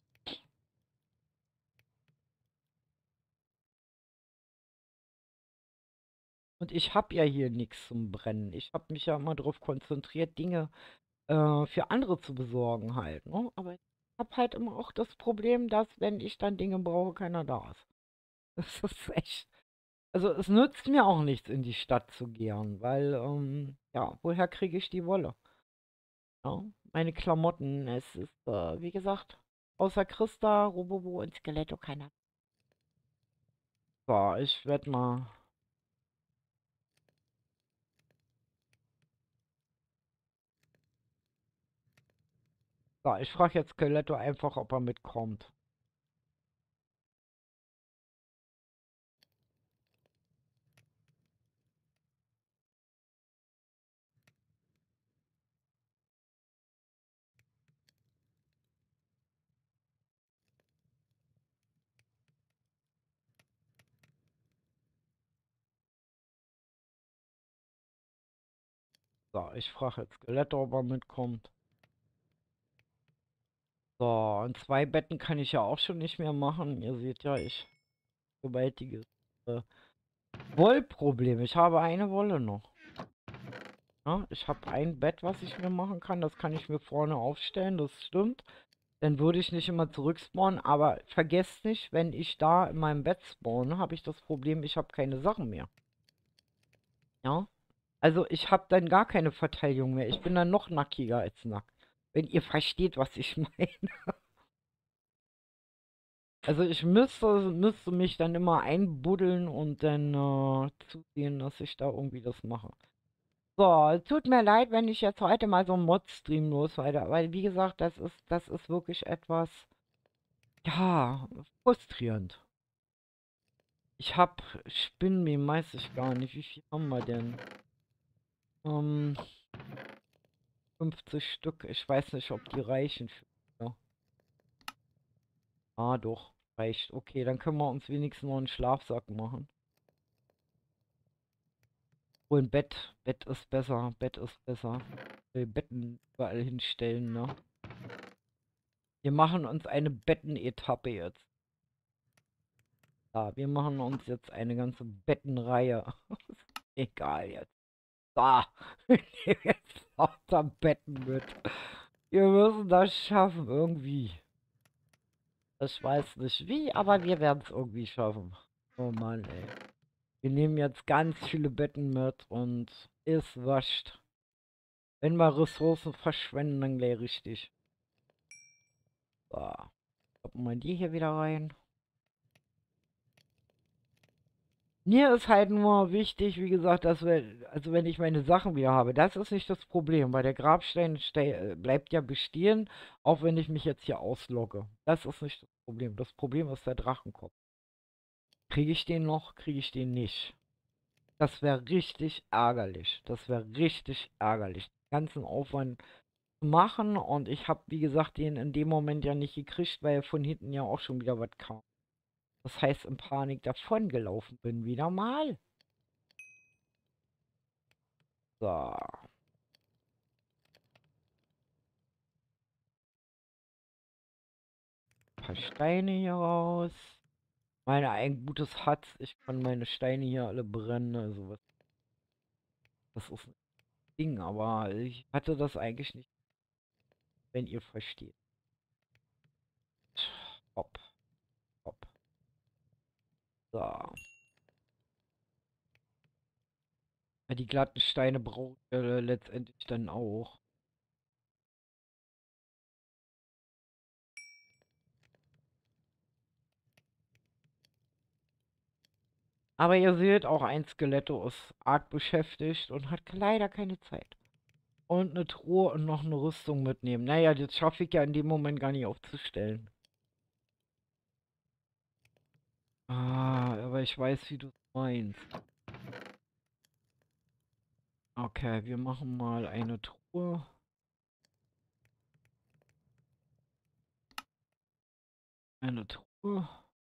Und ich habe ja hier nichts zum Brennen. Ich habe mich ja immer darauf konzentriert, Dinge äh, für andere zu besorgen halt, ne? Aber ich habe halt immer auch das Problem, dass, wenn ich dann Dinge brauche, keiner da ist. Das ist echt. Also es nützt mir auch nichts, in die Stadt zu gehen, weil, ähm, ja, woher kriege ich die Wolle? Ja, meine Klamotten, es ist, äh, wie gesagt, außer Christa, Robobo und Skeletto keiner. So, ich werde mal. So, ich frage jetzt Skeletto einfach, ob er mitkommt. So, ich frage jetzt Skeletto, ob er mitkommt. So, und zwei Betten kann ich ja auch schon nicht mehr machen. Ihr seht ja, ich gewaltiges äh, Wollproblem. Ich habe eine Wolle noch. Ja, ich habe ein Bett, was ich mir machen kann. Das kann ich mir vorne aufstellen, das stimmt. Dann würde ich nicht immer zurückspawnen. Aber vergesst nicht, wenn ich da in meinem Bett spawne, habe ich das Problem, ich habe keine Sachen mehr. Ja, also ich habe dann gar keine Verteidigung mehr. Ich bin dann noch nackiger als nackt. Wenn ihr versteht, was ich meine. Also ich müsste, müsste mich dann immer einbuddeln und dann äh, zusehen, dass ich da irgendwie das mache. So, es tut mir leid, wenn ich jetzt heute mal so einen Mod-Stream losweite, weil wie gesagt, das ist, das ist wirklich etwas, ja, frustrierend. Ich hab Spinnenmähen, weiß ich gar nicht, wie viel haben wir denn? Ähm, fünfzig Stück, ich weiß nicht, ob die reichen für. Ja. Ah, doch, reicht. Okay, dann können wir uns wenigstens noch einen Schlafsack machen. Wohl ein Bett. Bett ist besser. Bett ist besser. Wir Betten überall hinstellen, ne? Wir machen uns eine Bettenetappe jetzt. Ja, wir machen uns jetzt eine ganze Bettenreihe. Egal jetzt. Da. Wir nehmen jetzt lauter Betten mit. Wir müssen das schaffen, irgendwie. Ich weiß nicht wie, aber wir werden es irgendwie schaffen. Oh Mann, ey. Wir nehmen jetzt ganz viele Betten mit und es wascht. Wenn wir Ressourcen verschwenden, dann gleich richtig. So. Packen wir die hier wieder rein. Mir ist halt nur wichtig, wie gesagt, dass wir, also wenn ich meine Sachen wieder habe, das ist nicht das Problem, weil der Grabstein ste- äh, bleibt ja bestehen, auch wenn ich mich jetzt hier auslogge. Das ist nicht das Problem. Das Problem ist der Drachenkopf. Kriege ich den noch, kriege ich den nicht. Das wäre richtig ärgerlich. Das wäre richtig ärgerlich. Den ganzen Aufwand zu machen und ich habe, wie gesagt, den in dem Moment ja nicht gekriegt, weil von hinten ja auch schon wieder was kam. Das heißt, in Panik davongelaufen bin wieder mal. So. Ein paar Steine hier raus. Meine ein gutes Hatz. Ich kann meine Steine hier alle brennen. Also was, das ist ein Ding, aber ich hatte das eigentlich nicht, wenn ihr versteht. Hopp, hopp. So. Ja, die glatten Steine braucht ihr letztendlich dann auch. Aber ihr seht, auch ein Skeletto ist arg beschäftigt und hat leider keine Zeit. Und eine Truhe und noch eine Rüstung mitnehmen. Naja, das schaffe ich ja in dem Moment gar nicht aufzustellen. Ah, aber ich weiß, wie du es meinst. Okay, wir machen mal eine Truhe. Eine Truhe.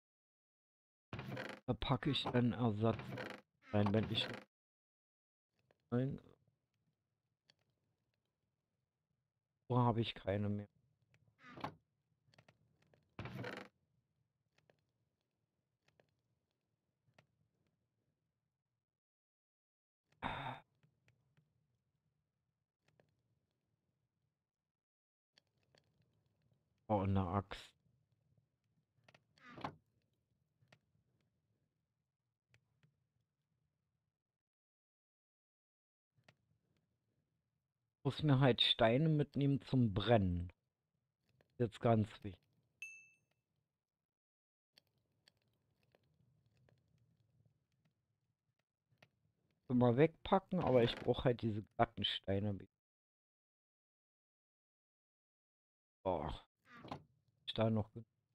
Da packe ich dann Ersatz rein, wenn ich... Nein, so habe ich keine mehr. Oh, eine Axt. Muss mir halt Steine mitnehmen zum Brennen. Jetzt ganz wichtig. Mal wegpacken, aber ich brauche halt diese glatten Steine. Oh, ist da noch...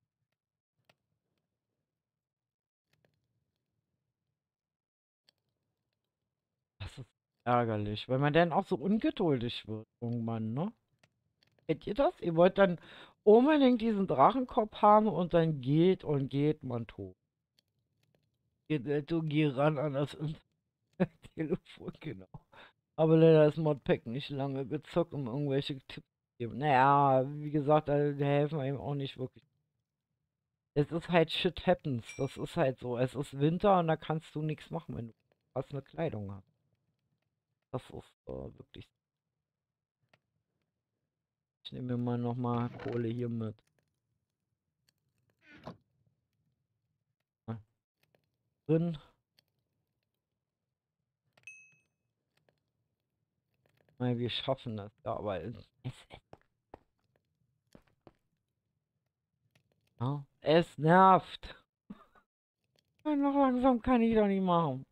Das ist ärgerlich, weil man dann auch so ungeduldig wird irgendwann, ne? Kennt ihr das? Ihr wollt dann unbedingt diesen Drachenkopf haben und dann geht und geht man tot. Geht, äh, du geh ran an das Telefon, genau. Aber leider ist Modpack nicht lange gezockt, um irgendwelche Tipps zu geben. Naja, wie gesagt, da helfen einem auch nicht wirklich. Es ist halt shit happens. Das ist halt so. Es ist Winter und da kannst du nichts machen, wenn du was eine Kleidung hast. Das ist äh, wirklich. Ich nehme mir mal nochmal Kohle hier mit. Ja, drin. Weil wir schaffen das. Ja, aber es, es, ja, es nervt. Ja, noch langsam kann ich doch nicht machen.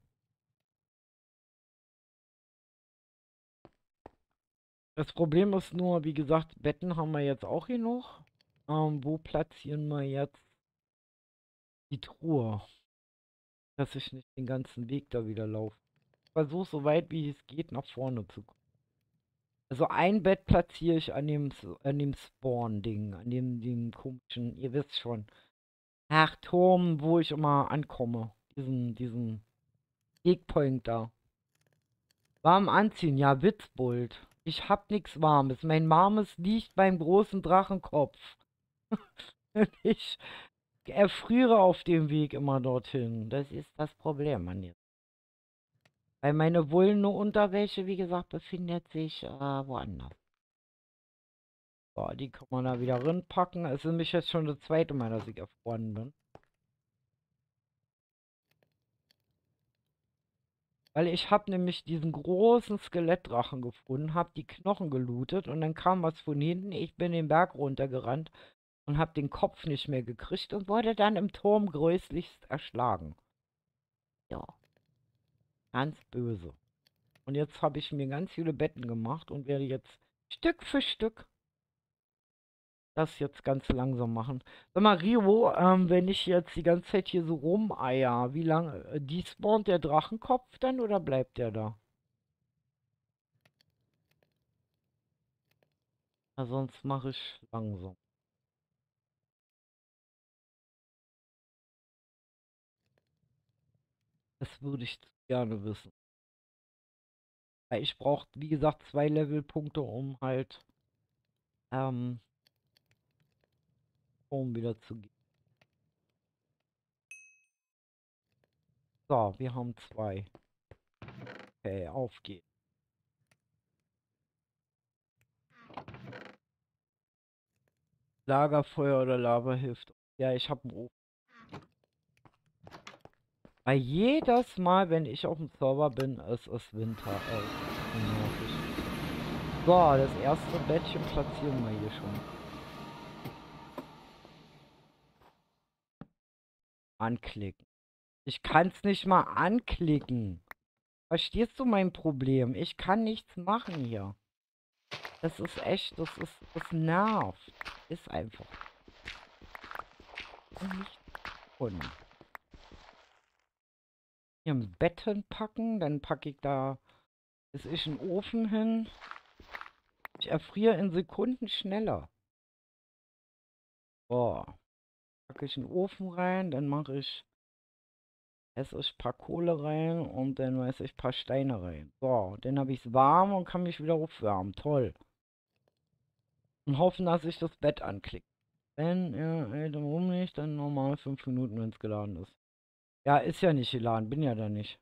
Das Problem ist nur, wie gesagt, Betten haben wir jetzt auch genug. Ähm, wo platzieren wir jetzt die Truhe? Dass ich nicht den ganzen Weg da wieder laufe. Ich versuche so weit wie es geht nach vorne zu kommen. Also ein Bett platziere ich an dem, S- an dem Spawn-Ding, an dem, dem komischen, ihr wisst schon. Ach, Turm, wo ich immer ankomme. Diesen, diesen Wegpoint da. Warm anziehen, ja, Witzbold. Ich hab nix Warmes. Mein Warmes liegt beim großen Drachenkopf. Ich erfriere auf dem Weg immer dorthin. Das ist das Problem, Mann. Jetzt. Weil meine wollene Unterwäsche, wie gesagt, befindet sich äh, woanders. So, die kann man da wieder reinpacken. Es ist nämlich jetzt schon das zweite Mal, dass ich erfroren bin. Weil ich habe nämlich diesen großen Skelettdrachen gefunden, habe die Knochen gelootet und dann kam was von hinten. Ich bin den Berg runtergerannt und habe den Kopf nicht mehr gekriegt und wurde dann im Turm größlichst erschlagen. Ja, ganz böse. Und jetzt habe ich mir ganz viele Betten gemacht und werde jetzt Stück für Stück das jetzt ganz langsam machen. Sag mal, Rio, ähm, wenn ich jetzt die ganze Zeit hier so rumeier, wie lange, äh, despawnt der Drachenkopf dann oder bleibt der da? Ja, sonst mache ich langsam. Das würde ich gerne wissen. Weil ich brauche, wie gesagt, zwei Levelpunkte, um halt ähm, Home wieder zu gehen. So, wir haben zwei. Okay, auf geht's. Lagerfeuer oder Lava hilft. Ja, ich habe einen Ofen. Weil jedes Mal, wenn ich auf dem Server bin, ist es Winter. Ey, so nervig. So, das erste Bettchen platzieren wir hier schon. Anklicken. Ich kann es nicht mal anklicken. Verstehst du mein Problem? Ich kann nichts machen hier. Das ist echt, das ist, das nervt. Ist einfach. Nicht von. Hier ein Bett hinpacken, dann packe ich da, ist ich einen Ofen hin. Ich erfriere in Sekunden schneller. So, packe ich einen Ofen rein, dann mache ich, esse ich ein paar Kohle rein und dann weiß ich ein paar Steine rein. So, dann habe ich es warm und kann mich wieder aufwärmen. Toll. Und hoffen, dass ich das Bett anklicke. Wenn er äh, rum nicht, dann normal fünf Minuten, wenn es geladen ist. Ja, ist ja nicht geladen, bin ja da nicht.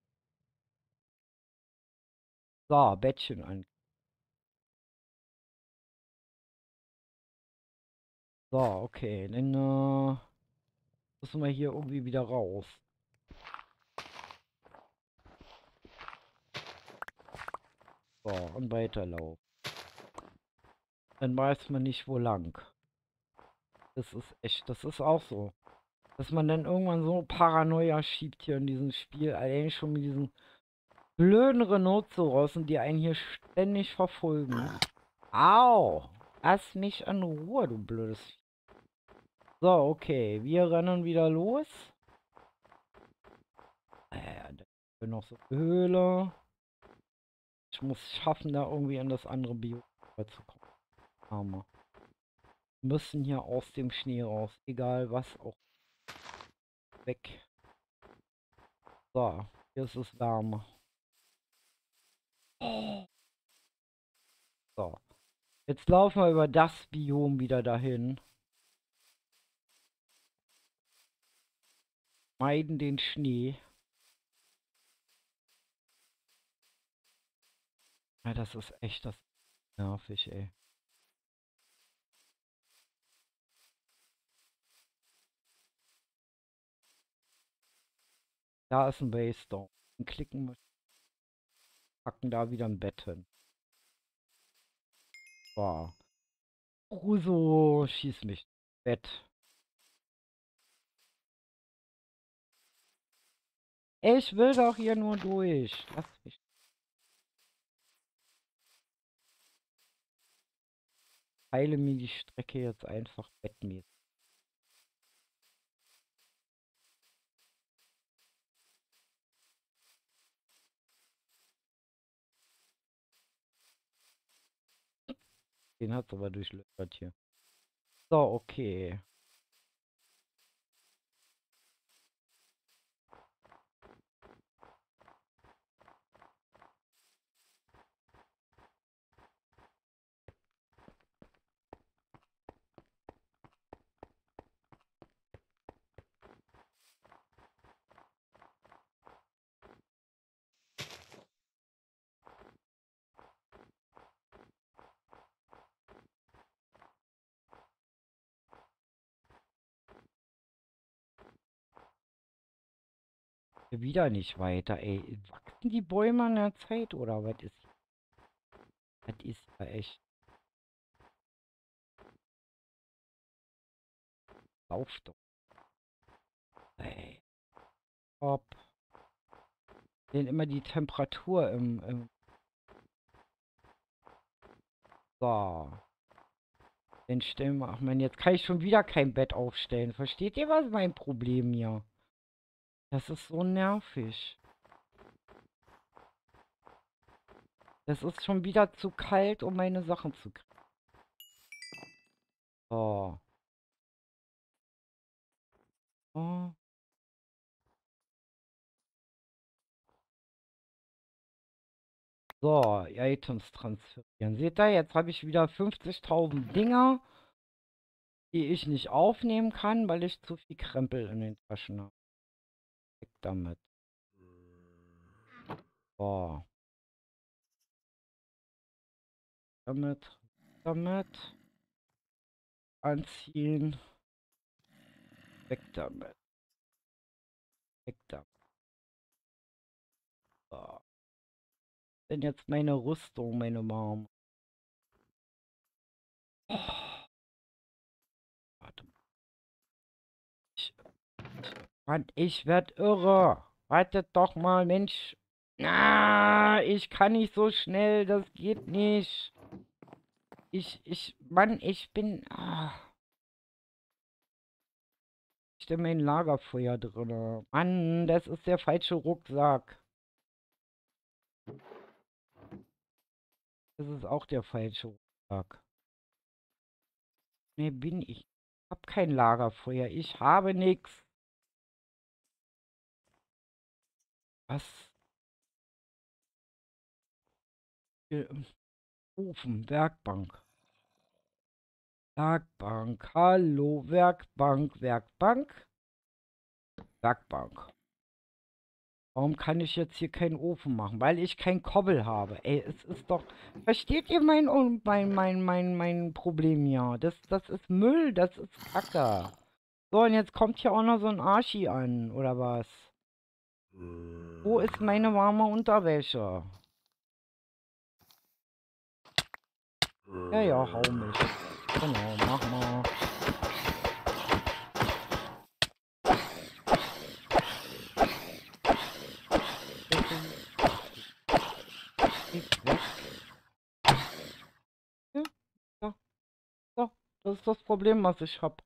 So, Bettchen an. So, okay, dann äh, müssen wir hier irgendwie wieder raus. So, und weiterlaufen. Dann weiß man nicht, wo lang. Das ist echt, das ist auch so. Dass man dann irgendwann so Paranoia schiebt hier in diesem Spiel. Allein schon mit diesen blöden Rhinozerossen, die einen hier ständig verfolgen. Au! Lass mich in Ruhe, du blödes. So, okay. Wir rennen wieder los. Äh, da bin noch so eine Höhle. Ich muss schaffen, da irgendwie in das andere Biom zu kommen. Arme. Wir müssen hier aus dem Schnee raus. Egal was auch. Weg. So, hier ist es warm. So. Jetzt laufen wir über das Biom wieder dahin. Meiden den Schnee. Ja, das ist echt das nervig, ey. Da ist ein Waystone. Klicken wir. Packen da wieder ein Bett hin. So. Ruso, schieß mich. Bett. Ich will doch hier nur durch. Lass mich. Heile mir die Strecke jetzt einfach bettmäßig. Den hat's aber durchlöchert hier. So, okay. Wieder nicht weiter, ey. Wachsen die Bäume an der Zeit oder was ist? Das ist ja echt. Lauf doch. Ey. Hopp. Den immer die Temperatur im, im. So. Den stellen wir. Ach man, jetzt kann ich schon wieder kein Bett aufstellen. Versteht ihr, was mein Problem hier? Das ist so nervig. Das ist schon wieder zu kalt, um meine Sachen zu kriegen. So. Oh. So, Items transferieren. Seht ihr, jetzt habe ich wieder fünfzigtausend Dinger, die ich nicht aufnehmen kann, weil ich zu viel Krempel in den Taschen habe. Weg damit. So, damit, damit, anziehen, weg damit, weg damit. So. Denn jetzt meine Rüstung, meine Mom. Oh, warte mal. Ich, Mann, ich werd irre. Wartet doch mal, Mensch. Na, ich kann nicht so schnell, das geht nicht. Ich, ich, Mann, ich bin. Ah, ich bin mein Lagerfeuer drin. Mann, das ist der falsche Rucksack. Das ist auch der falsche Rucksack. Ne, bin ich. Ich hab kein Lagerfeuer. Ich habe nix. Was? Hier, ähm, Ofen, Werkbank. Werkbank. Hallo, Werkbank, Werkbank, Werkbank. Warum kann ich jetzt hier keinen Ofen machen? Weil ich kein Kobbel habe. Ey, es ist doch. Versteht ihr mein, Un- mein, mein, mein, mein Problem hier? Das, das ist Müll, das ist Kacke. So, und jetzt kommt hier auch noch so ein Arschi an, oder was? Wo ist meine warme Unterwäsche? Ja, ja, hau mich. Genau, mach mal. Geh weg. Ja, ja, ja. Das ist das Problem, was ich hab.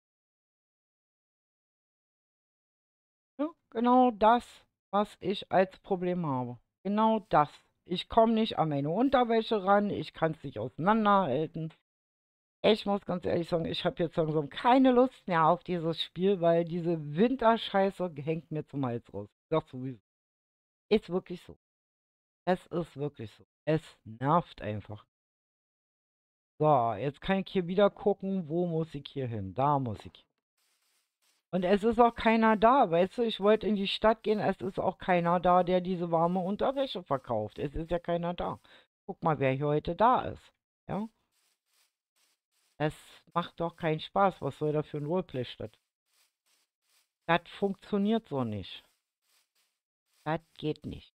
Ja, genau das, was ich als Problem habe. Genau das. Ich komme nicht an meine Unterwäsche ran, ich kann es nicht auseinanderhalten. Ich muss ganz ehrlich sagen, ich habe jetzt langsam keine Lust mehr auf dieses Spiel, weil diese Winterscheiße hängt mir zum Hals raus. Doch sowieso. Ist wirklich so. Es ist wirklich so. Es nervt einfach. So, jetzt kann ich hier wieder gucken, wo muss ich hier hin? Da muss ich. Und es ist auch keiner da, weißt du, ich wollte in die Stadt gehen, es ist auch keiner da, der diese warme Unterwäsche verkauft. Es ist ja keiner da. Guck mal, wer hier heute da ist. Ja? Es macht doch keinen Spaß. Was soll da für ein Roleplay statt? Das funktioniert so nicht. Das geht nicht.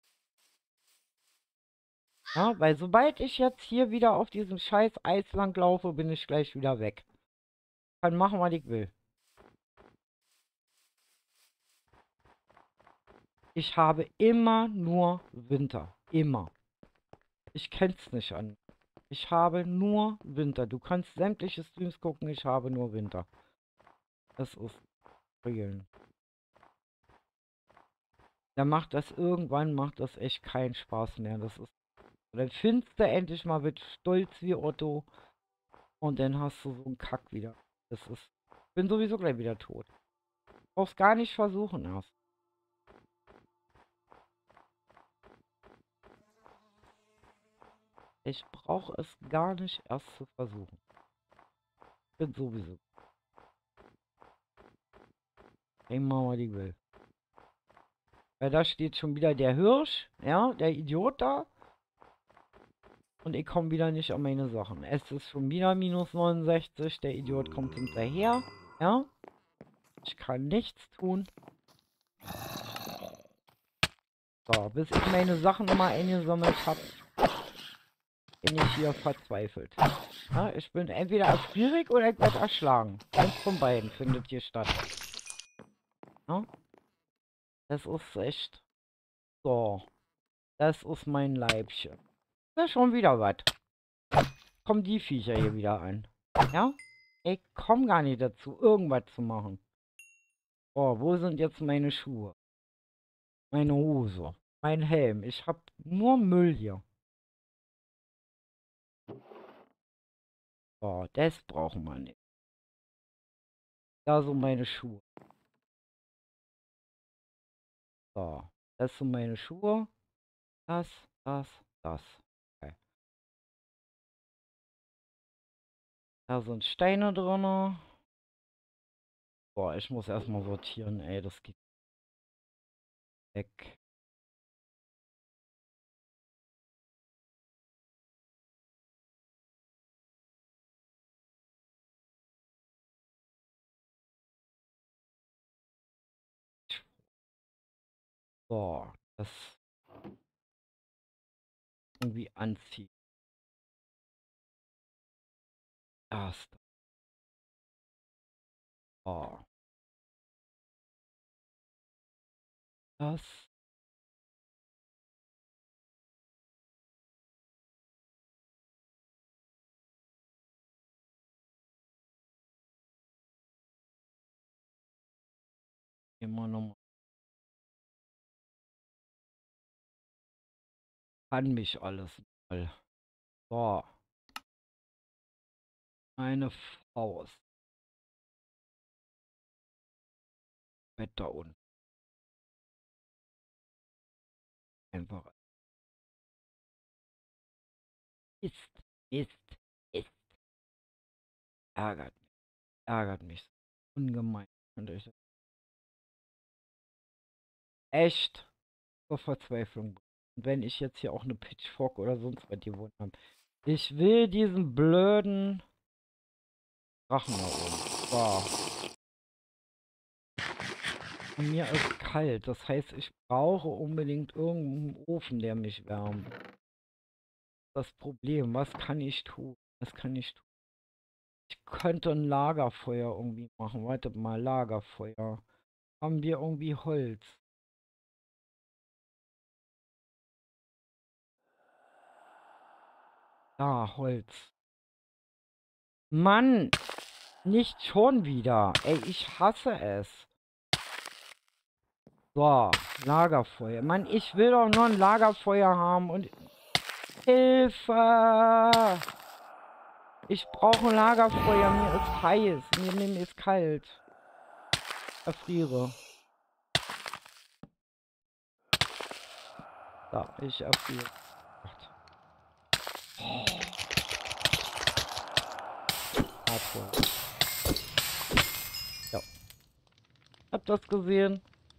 Ja, weil sobald ich jetzt hier wieder auf diesem scheiß Eis lang laufe, bin ich gleich wieder weg. Kann machen, was ich will. Ich habe immer nur Winter. Immer. Ich kenn's nicht an. Ich habe nur Winter. Du kannst sämtliche Streams gucken, ich habe nur Winter. Das ist real. Da macht das irgendwann, macht das echt keinen Spaß mehr. Das ist. Dann findest du endlich mal mit Stolz wie Otto und dann hast du so einen Kack wieder. Das ist. Ich bin sowieso gleich wieder tot. Brauchst gar nicht versuchen erst. Ich brauche es gar nicht erst zu versuchen. Ich bin sowieso. Ich mach mal die will. Weil da steht schon wieder der Hirsch, ja, der Idiot da. Und ich komme wieder nicht an meine Sachen. Es ist schon wieder minus neunundsechzig. Der Idiot kommt hinterher. Ja. Ich kann nichts tun. So, bis ich meine Sachen immer eingesammelt habe, bin ich hier verzweifelt. Ja, ich bin entweder erfrierig oder ich werde erschlagen. Eins von beiden findet hier statt. Ja. Das ist echt. So. Das ist mein Leibchen. Das ist schon wieder was. Kommen die Viecher hier wieder an. Ja? Ich komme gar nicht dazu, irgendwas zu machen. Oh, wo sind jetzt meine Schuhe? Meine Hose. Mein Helm. Ich hab nur Müll hier. Oh, das brauchen wir nicht. Da sind meine Schuhe. So. Das sind meine Schuhe. Das, das, das. Okay. Da sind Steine drin. Boah, ich muss erstmal sortieren, ey. Das geht weg. So, das irgendwie anziehen. Erst. So, das. Immer noch. Kann mich alles mal. So, eine Faust. Bett da unten. Einfach. Ist, ist, ist. Ärgert mich. Ärgert mich. Ungemein. Und ich echt zur Verzweiflung. Und wenn ich jetzt hier auch eine Pitchfork oder sonst was gewonnen habe. Ich will diesen blöden Drachen da oben. So. Und mir ist kalt. Das heißt, ich brauche unbedingt irgendeinen Ofen, der mich wärmt. Das Problem, was kann ich tun? Was kann ich tun? Ich könnte ein Lagerfeuer irgendwie machen. Warte mal, Lagerfeuer. Haben wir irgendwie Holz? Da, Holz. Mann! Nicht schon wieder. Ey, ich hasse es. So, Lagerfeuer. Mann, ich will doch nur ein Lagerfeuer haben und... Hilfe! Ich brauche ein Lagerfeuer. Mir ist heiß. Mir, mir ist kalt. Erfriere. Da, ich erfriere. Oh, Hardcore. Ja, hab das gesehen.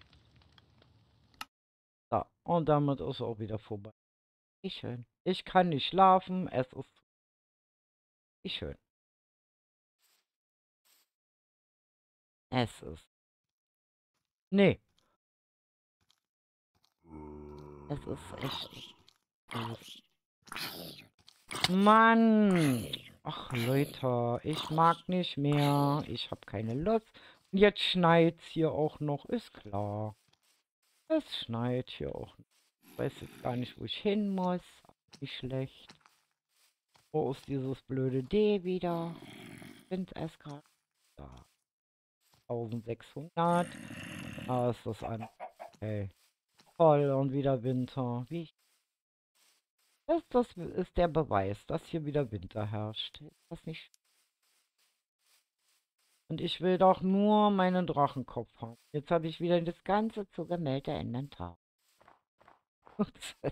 Da, und damit ist auch wieder vorbei. Wie schön. Ich kann nicht schlafen. Es ist... Wie schön. Es ist... Nee. Es ist echt... Es ist Mann! Ach Leute, ich mag nicht mehr. Ich habe keine Lust. Und jetzt schneit's hier auch noch, ist klar. Es schneit hier auch noch. Ich weiß jetzt gar nicht, wo ich hin muss. Nicht schlecht. Wo ist dieses blöde D wieder? Sind es gerade da? eintausendsechshundert. Ah, ist das an. Okay. Toll, und wieder Winter. Wie Das, das ist der Beweis, dass hier wieder Winter herrscht. Ist das nicht? Und ich will doch nur meinen Drachenkopf haben. Jetzt habe ich wieder das ganze zugemeldete Inventar. Das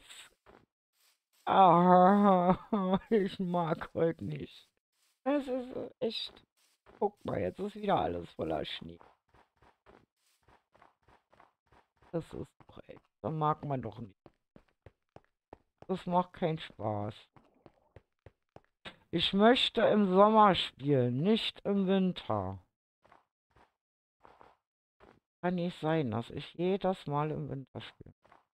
ah, ich mag heute nicht. Es ist echt... Guck mal, jetzt ist wieder alles voller Schnee. Das ist doch echt... Das mag man doch nicht. Das macht keinen Spaß. Ich möchte im Sommer spielen, nicht im Winter. Kann nicht sein, dass ich jedes Mal im Winter spiele.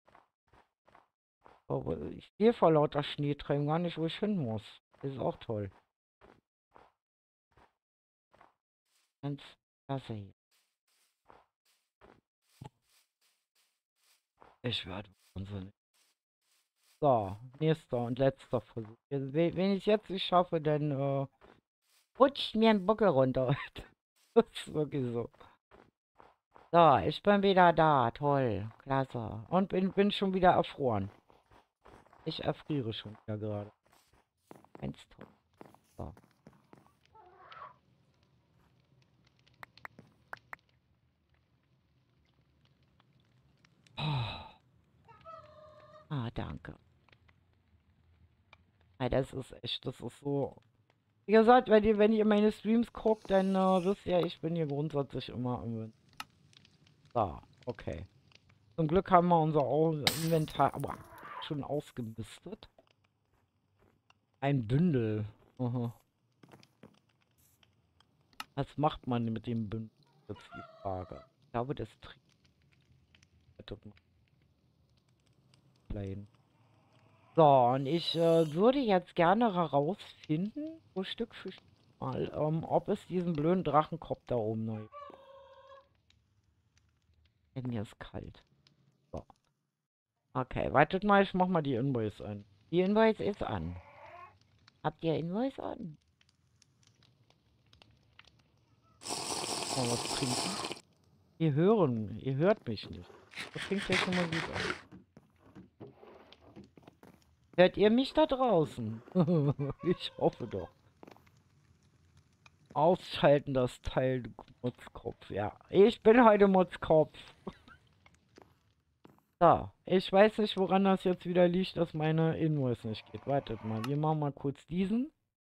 Aber ich sehe vor lauter Schneetreiben gar nicht, wo ich hin muss. Das ist auch toll. Ganz klasse hier. Ich werde wahnsinnig. So, nächster und letzter Versuch. Also, we- wenn ich es jetzt nicht schaffe, dann äh, rutscht mir ein Buckel runter. Das ist wirklich so. So, ich bin wieder da. Toll. Klasse. Und bin, bin schon wieder erfroren. Ich erfriere schon wieder gerade. Ganz toll. So. Ah, danke. Ja, das ist echt, das ist so. Wie gesagt, wenn ihr, wenn ihr meine Streams guckt, dann äh, wisst ihr, ich bin hier grundsätzlich immer im Wind. So, okay. Zum Glück haben wir unser Au- Inventar aber schon ausgemistet. Ein Bündel. Aha. Was macht man mit dem Bündel? Das ist die Frage. Ich glaube, das trägt. klein. So, und ich äh, würde jetzt gerne herausfinden, so Stück für Stück mal, ähm, ob es diesen blöden Drachenkopf da oben neu gibt. Denn mir ist kalt. So. Okay, wartet mal, ich mach mal die Invoice an. Die Invoice ist an. Habt ihr Invoice an? Mal was trinken? Ihr hören, ihr hört mich nicht. Das fängt ja schon mal gut an. Hört ihr mich da draußen? Ich hoffe doch. Ausschalten das Teil, du Mutzkopf. Ja, ich bin heute Mutzkopf. So, ich weiß nicht, woran das jetzt wieder liegt, dass meine Invoice nicht geht. Wartet mal, wir machen mal kurz diesen.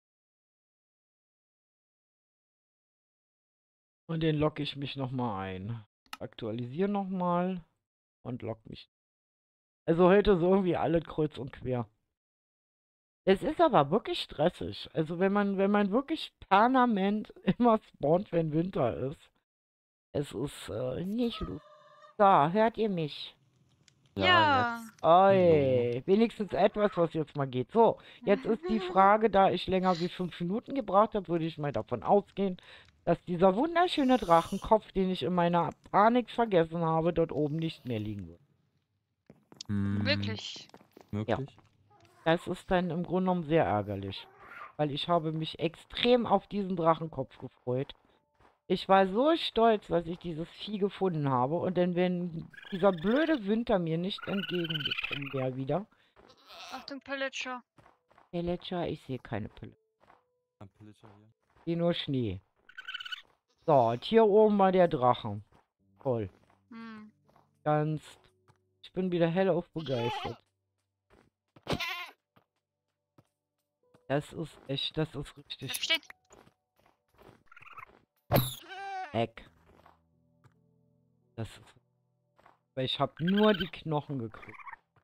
Und den logge ich mich nochmal ein. Aktualisiere nochmal und logge mich. Also heute so irgendwie alles kreuz und quer. Es ist aber wirklich stressig. Also wenn man, wenn man wirklich permanent immer spawnt, wenn Winter ist. Es ist äh, nicht lustig. So, hört ihr mich? Ja, Ja. jetzt. Hallo. Oi, wenigstens etwas, was jetzt mal geht. So, jetzt ist die Frage, da ich länger wie fünf Minuten gebraucht habe, würde ich mal davon ausgehen, dass dieser wunderschöne Drachenkopf, den ich in meiner Panik vergessen habe, dort oben nicht mehr liegen wird. Hm, Wirklich. Ja, möglich? das ist dann im Grunde genommen sehr ärgerlich, weil ich habe mich extrem auf diesen Drachenkopf gefreut. Ich war so stolz, dass ich dieses Vieh gefunden habe und dann, wenn dieser blöde Winter mir nicht entgegengekommen wäre wieder. Achtung, Pillager. Pillager, ich sehe keine Pille. Ein Pillager hier. Ich sehe nur Schnee. So, und hier oben mal der Drachen. Toll. Hm. Ganz. Ich bin wieder hellauf begeistert. Das ist echt, das ist Bleib richtig stehen. Eck. Das ist. Weil ich habe nur die Knochen gekriegt.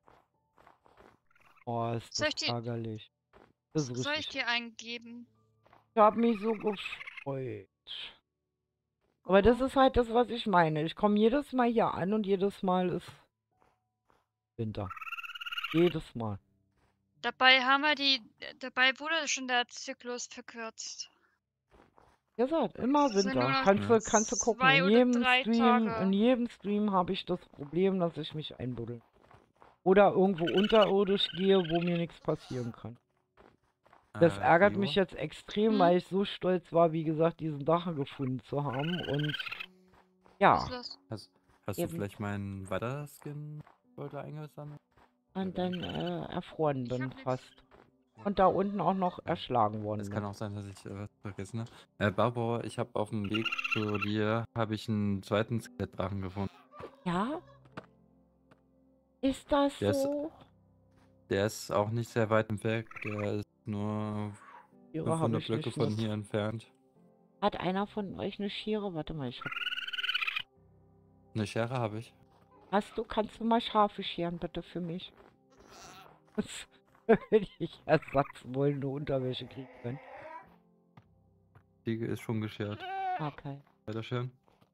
Oh, ist Soll das ich dir, ärgerlich. Das ist soll ich richtig. dir eingeben? Ich habe mich so gefreut. Aber das Oh. ist halt das, was ich meine. Ich komme jedes Mal hier an und jedes Mal ist Winter. Jedes Mal. Dabei haben wir die, dabei wurde schon der Zyklus verkürzt. Wie gesagt, immer Es sind nur Winter. noch Kannst du, Ja. kannst du gucken. zwei In oder jedem drei Stream, in Tage. jedem Stream habe ich das Problem, dass ich mich einbuddel. Oder irgendwo unterirdisch gehe, wo mir nichts passieren kann. Das Äh, ärgert mich Rio? jetzt extrem, Hm? weil ich so stolz war, wie gesagt, diesen Drachen gefunden zu haben. Und Was ist ja, los? Hast, hast du eben. vielleicht meinen Weiter-Skin heute eingesammelt? Und dann äh, erfroren Ich bin hab nix. fast. Und da unten auch noch erschlagen Es worden kann bin. auch sein, dass ich äh, was vergessen habe. Äh, Barbara, ich habe auf dem Weg zu dir habe ich einen zweiten Skelettdrachen gefunden. Ja? Ist das Der ist, so? der ist auch nicht sehr weit entfernt. Der ist nur Schere habe fünfhundert ich Blöcke nicht von mit. hier entfernt. Hat einer von euch eine Schere? Warte mal, ich hab... Eine Schere habe ich. Hast du, kannst du mal Schafe scheren, bitte für mich? Wenn ich ersatzwollende Unterwäsche kriegen kann. Die ist schon geschert. Okay. Weiter schön.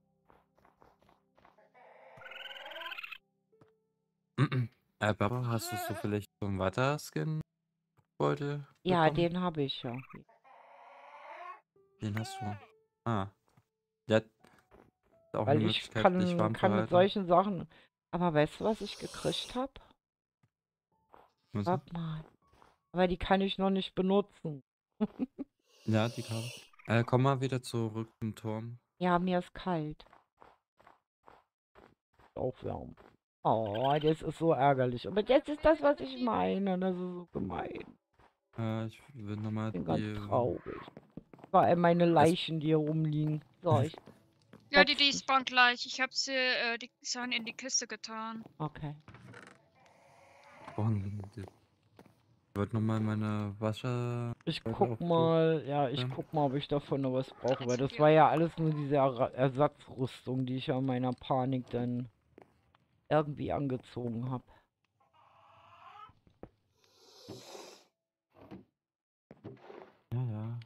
Äh, Barbara, hast du so vielleicht so einen Weiter-Skin heute Ja, bekommen? den habe ich ja. Den hast du. Ah. Ja, ist auch eine Weil ich Möglichkeit, dich kann, warm zu kann mit halten. solchen Sachen... Aber weißt du, was ich gekriegt habe? Was denn? Warte mal. Aber die kann ich noch nicht benutzen. Ja, die Kabel. Äh, komm mal wieder zurück zum Turm. Ja, mir ist kalt. Aufwärmen. Oh, das ist so ärgerlich. Aber jetzt ist das, was ich meine. Das ist so gemein. Äh, ich will nochmal Ich bin ganz die. traurig. Vor allem meine Es, Leichen, die hier rumliegen. So, ich Ja, die, die setz mich. spawnt gleich. Ich hab sie, äh, die Sachen in die Kiste getan. Okay. und ich wollte nochmal meine Wasser. Ich Leute guck aufgeben. mal, ja, ich guck mal, ob ich davon noch was brauche, weil das Ja. war ja alles nur diese Er Ersatzrüstung, die ich ja in meiner Panik dann irgendwie angezogen habe. Ja, ja.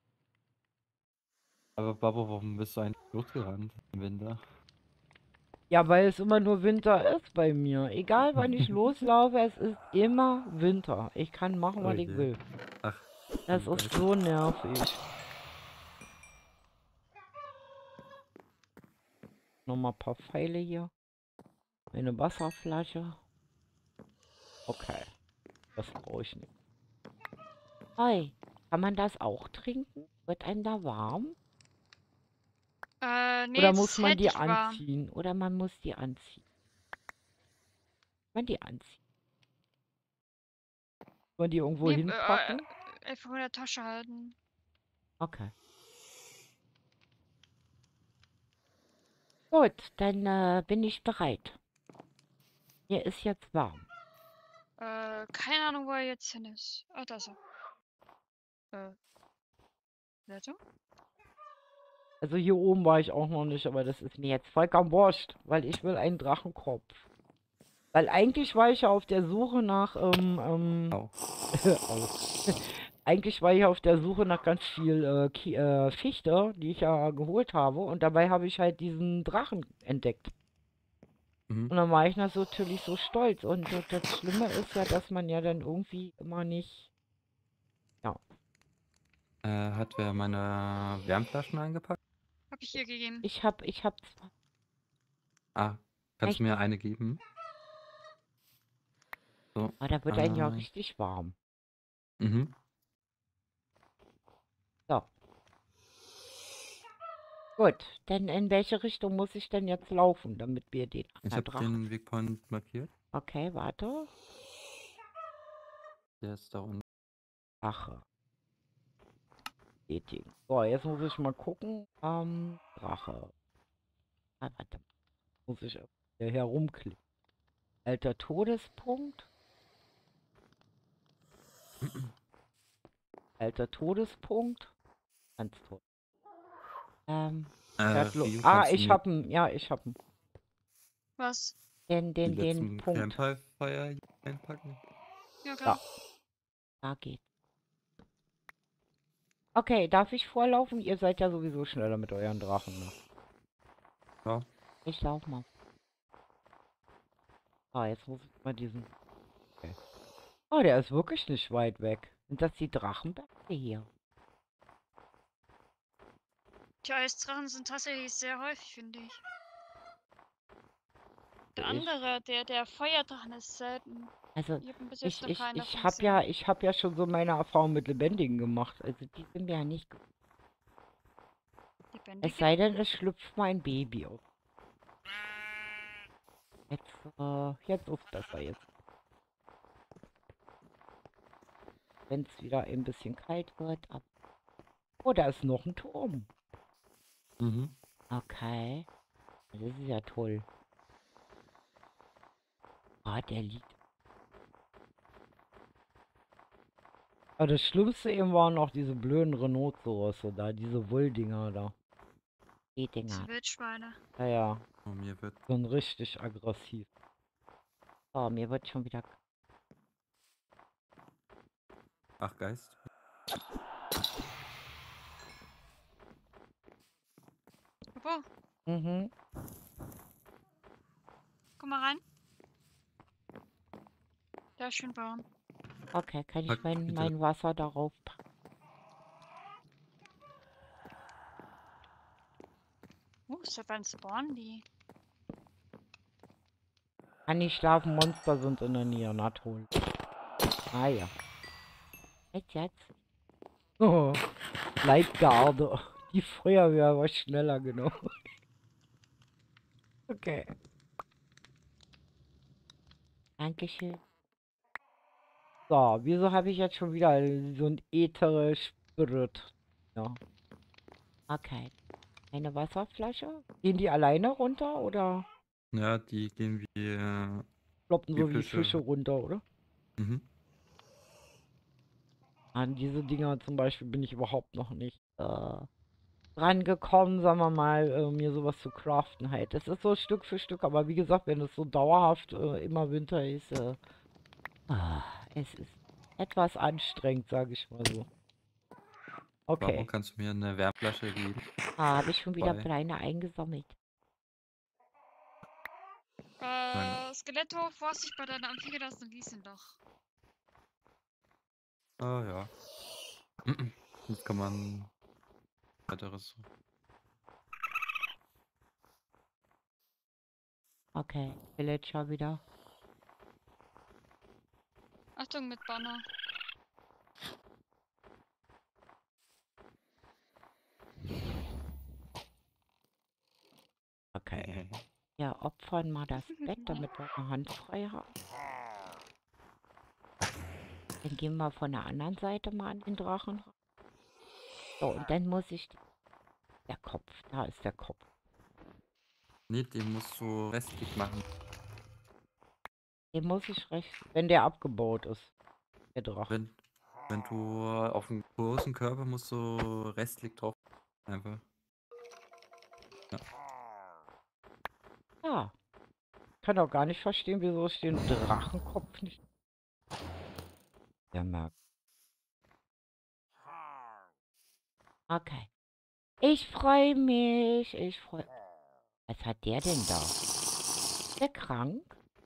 Aber Babo, warum bist du eigentlich losgerannt im Winter? Ja, weil es immer nur Winter ist bei mir. Egal wann ich loslaufe, es ist immer Winter. Ich kann machen, Oh was ich je. will. Ach, Das du ist Geist. so nervig. Nochmal ein paar Pfeile hier. Eine Wasserflasche. Okay, das brauche ich nicht. Hi, kann man das auch trinken? Wird einem da warm? Äh, nee, Oder es muss ist man die hältlich warm. anziehen? Oder man muss die anziehen. Man die anziehen. Muss man die irgendwo Nee, äh, hinpacken? äh, einfach in der Tasche halten. Okay. Gut, dann äh, bin ich bereit. Mir ist jetzt warm. Äh, keine Ahnung, wo er jetzt hin ist. Ah, da ist er. Äh, Netto? Also hier oben war ich auch noch nicht, aber das ist mir jetzt vollkommen wurscht, weil ich will einen Drachenkopf. Weil eigentlich war ich ja auf der Suche nach, ähm, ähm, Au. au. Eigentlich war ich auf der Suche nach ganz viel äh, Ki äh, Fichte, die ich ja geholt habe. Und dabei habe ich halt diesen Drachen entdeckt. Mhm. Und dann war ich natürlich so stolz. Und äh, das Schlimme ist ja, dass man ja dann irgendwie immer nicht... Ja. Äh, hat wer meine Wärmflaschen eingepackt? Hab ich ihr gegeben. Ich hab, ich hab zwar... Ah, kannst du Echt? mir eine geben? So. Aber da wird einem ja Äh, richtig warm. mhm. So. Gut, denn in welche Richtung muss ich denn jetzt laufen, damit wir den Ich na, habe Drachen... den Wegpoint markiert. Okay, warte. Der ist da unten. Drache. Bestätigen. So, jetzt muss ich mal gucken. Ähm, Drache. Ah, warte. Muss ich hier herumklicken. Alter Todespunkt. Alter Todespunkt. Ganz toll. Ähm, Äh, Erdlo Rio, ah, kannst du ich mir hab ihn. Ja, ich hab ihn. Was? Den, die den, den letzten Punkt. Campfire hier einpacken? Ja, Ja, klar. da geht's. Okay, darf ich vorlaufen? Ihr seid ja sowieso schneller mit euren Drachen, ne? Ja. Ich lauf mal. Ah, jetzt muss ich mal diesen... Okay. Oh, der ist wirklich nicht weit weg. Sind das die Drachenberge hier? Die Eisdrachen sind tatsächlich sehr häufig, finde ich. Der Ich, andere, der, der Feuerdrachen ist selten. also, Ich habe bis jetzt ich, noch ich, keinen ich davon hab ja, gesehen. ich hab ja schon so meine Erfahrung mit Lebendigen gemacht. Also, die sind mir ja nicht... ge- Es Lebendige? sei denn, es schlüpft mal ein Baby auf. Jetzt, äh, jetzt ist besser jetzt. Wenn es wieder ein bisschen kalt wird. Ab oh, da ist noch ein Turm. Mhm. Okay. Das ist ja toll. Ah, der liegt. Aber das Schlimmste eben waren noch diese blöden Rhinozerosse da, diese Wolldinger da. Die Dinger. Diese Wildschweine. Ja, ja. Oh, mir wird. Sind richtig aggressiv. Oh, mir wird schon wieder... Ach, Geist. Wo? Mhm. Komm mal rein. Da ist schön warm. Okay, kann ich Pack mein, bitte. mein Wasser darauf packen? Uh, seit wann spawnen die? Kann nicht schlafen, Monster sind in der Nähe, na toll. Ah ja. Jetzt, jetzt. Oh, Leibgarde. Die Feuerwehr war schneller genommen. Okay. Dankeschön. So, wieso habe ich jetzt schon wieder so ein ätheres Spirit? Ja. Okay. Eine Wasserflasche? Gehen die alleine runter oder Ja, die gehen wie äh, ploppen wie so wie Fische Fische. runter, oder? Mhm. An diese Dinger zum Beispiel bin ich überhaupt noch nicht äh, rangekommen, sagen wir mal, äh, mir sowas zu craften halt. Das ist so Stück für Stück, aber wie gesagt, wenn es so dauerhaft äh, immer Winter ist, äh, ah, es ist etwas anstrengend, sage ich mal so. Babo, Okay. kannst du mir eine Wärmflasche geben? Ah, habe ich schon wieder Zwei. kleine eingesammelt. Äh, Skeletto, Vorsicht bei deiner Amphigedas und Riesenloch. Ah ja. Jetzt kann man weiteres. Okay, Villager wieder. Achtung mit Banner. Okay. Ja, opfern mal das Bett, damit wir eine Hand frei haben. Dann gehen wir von der anderen Seite mal an den Drachen ran. So, und dann muss ich... Der Kopf, da ist der Kopf. Nee, den musst du restlich machen. Den muss ich recht... Wenn der abgebaut ist, der Drache. Wenn, wenn du auf dem großen Körper musst du restlich drauf. Einfach. Ja. Ja. Kann auch gar nicht verstehen, wieso ich den Drachenkopf nicht... Ja, merkt. Okay. Ich freue mich. Ich freue... Was hat der denn da? Ist der krank?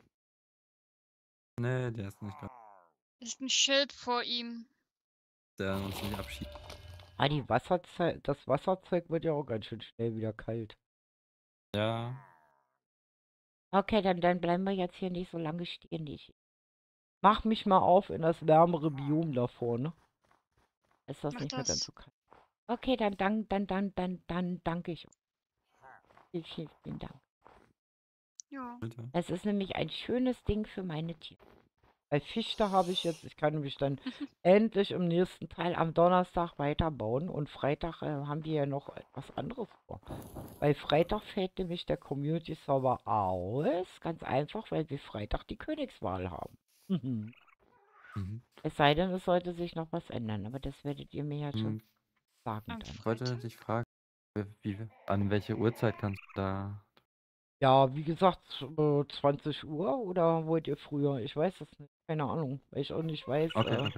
Nee, der ist nicht da. Ist ein Schild vor ihm. Der uns nicht abschießt. Ah, die Wasserzeit, das Wasserzeug wird ja auch ganz schön schnell wieder kalt. Ja. Okay, dann, dann bleiben wir jetzt hier nicht so lange stehen. Ich mach mich mal auf in das wärmere Biom da vorne. Ist das Mach nicht mehr ganz das. so kalt? Okay, dann, dann, dann, dann, dann, dann danke ich. Vielen, vielen, vielen Dank. Ja. Bitte. Es ist nämlich ein schönes Ding für meine Tiere. Bei Fichte habe ich jetzt, ich kann nämlich dann endlich im nächsten Teil am Donnerstag weiterbauen und Freitag äh, haben wir ja noch etwas anderes vor. Bei Freitag fällt nämlich der Community-Server aus, ganz einfach, weil wir Freitag die Königswahl haben. Mhm. Mhm. Es sei denn, es sollte sich noch was ändern, aber das werdet ihr mir ja schon Hm, sagen Am dann. Ich wollte Freitag? dich fragen, wie, wie, an welche Uhrzeit kannst du da. Ja, wie gesagt, äh, zwanzig Uhr oder wollt ihr früher? Ich weiß es nicht, keine Ahnung, weil ich auch nicht weiß. Okay, Äh, okay.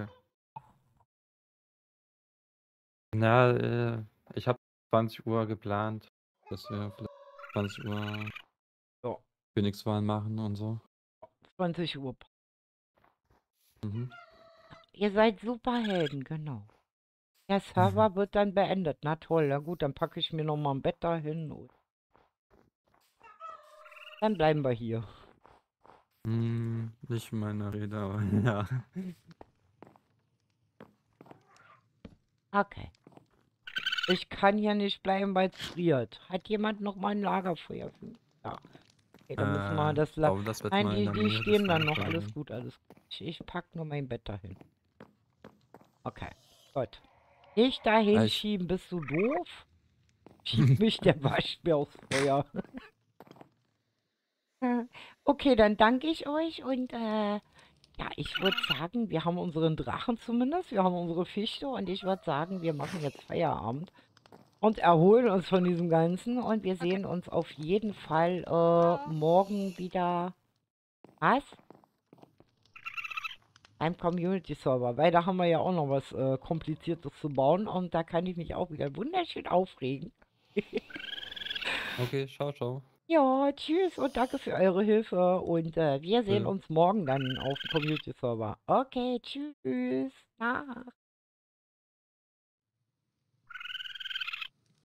Na, äh, ich habe zwanzig Uhr geplant, dass wir vielleicht zwanzig Uhr ja, Königswahlen machen und so. zwanzig Uhr. Mhm. Ihr seid Superhelden, genau. Der Server wird dann beendet. Na toll, na gut, dann packe ich mir noch mal ein Bett dahin und dann bleiben wir hier. Hm, nicht meine Rede, aber ja. Okay. Ich kann hier nicht bleiben, weil es friert. Hat jemand noch mal ein Lagerfeuer für mich? Ja. Okay, dann müssen wir Äh, das ich La glaube, das wird Nein, mal in die, der die Nähe des stehen dann noch. Lagerfeuers Alles sein. gut, alles gut. Ich, ich packe nur mein Bett dahin. Okay, gut. Nicht dahin Ah, ich, schieben, bist du doof? Schieb mich, der wascht mir aufs Feuer. Okay, dann danke ich euch und äh, ja, ich würde sagen, wir haben unseren Drachen zumindest, wir haben unsere Fichte und ich würde sagen, wir machen jetzt Feierabend und erholen uns von diesem Ganzen und wir Okay. sehen uns auf jeden Fall äh, Ja. morgen wieder. Was? Beim Community Server, weil da haben wir ja auch noch was äh, Kompliziertes zu bauen und da kann ich mich auch wieder wunderschön aufregen. okay, ciao, ciao. Ja, tschüss und danke für eure Hilfe und äh, wir sehen Bitte. uns morgen dann auf dem Community Server. Okay, tschüss. Nacht.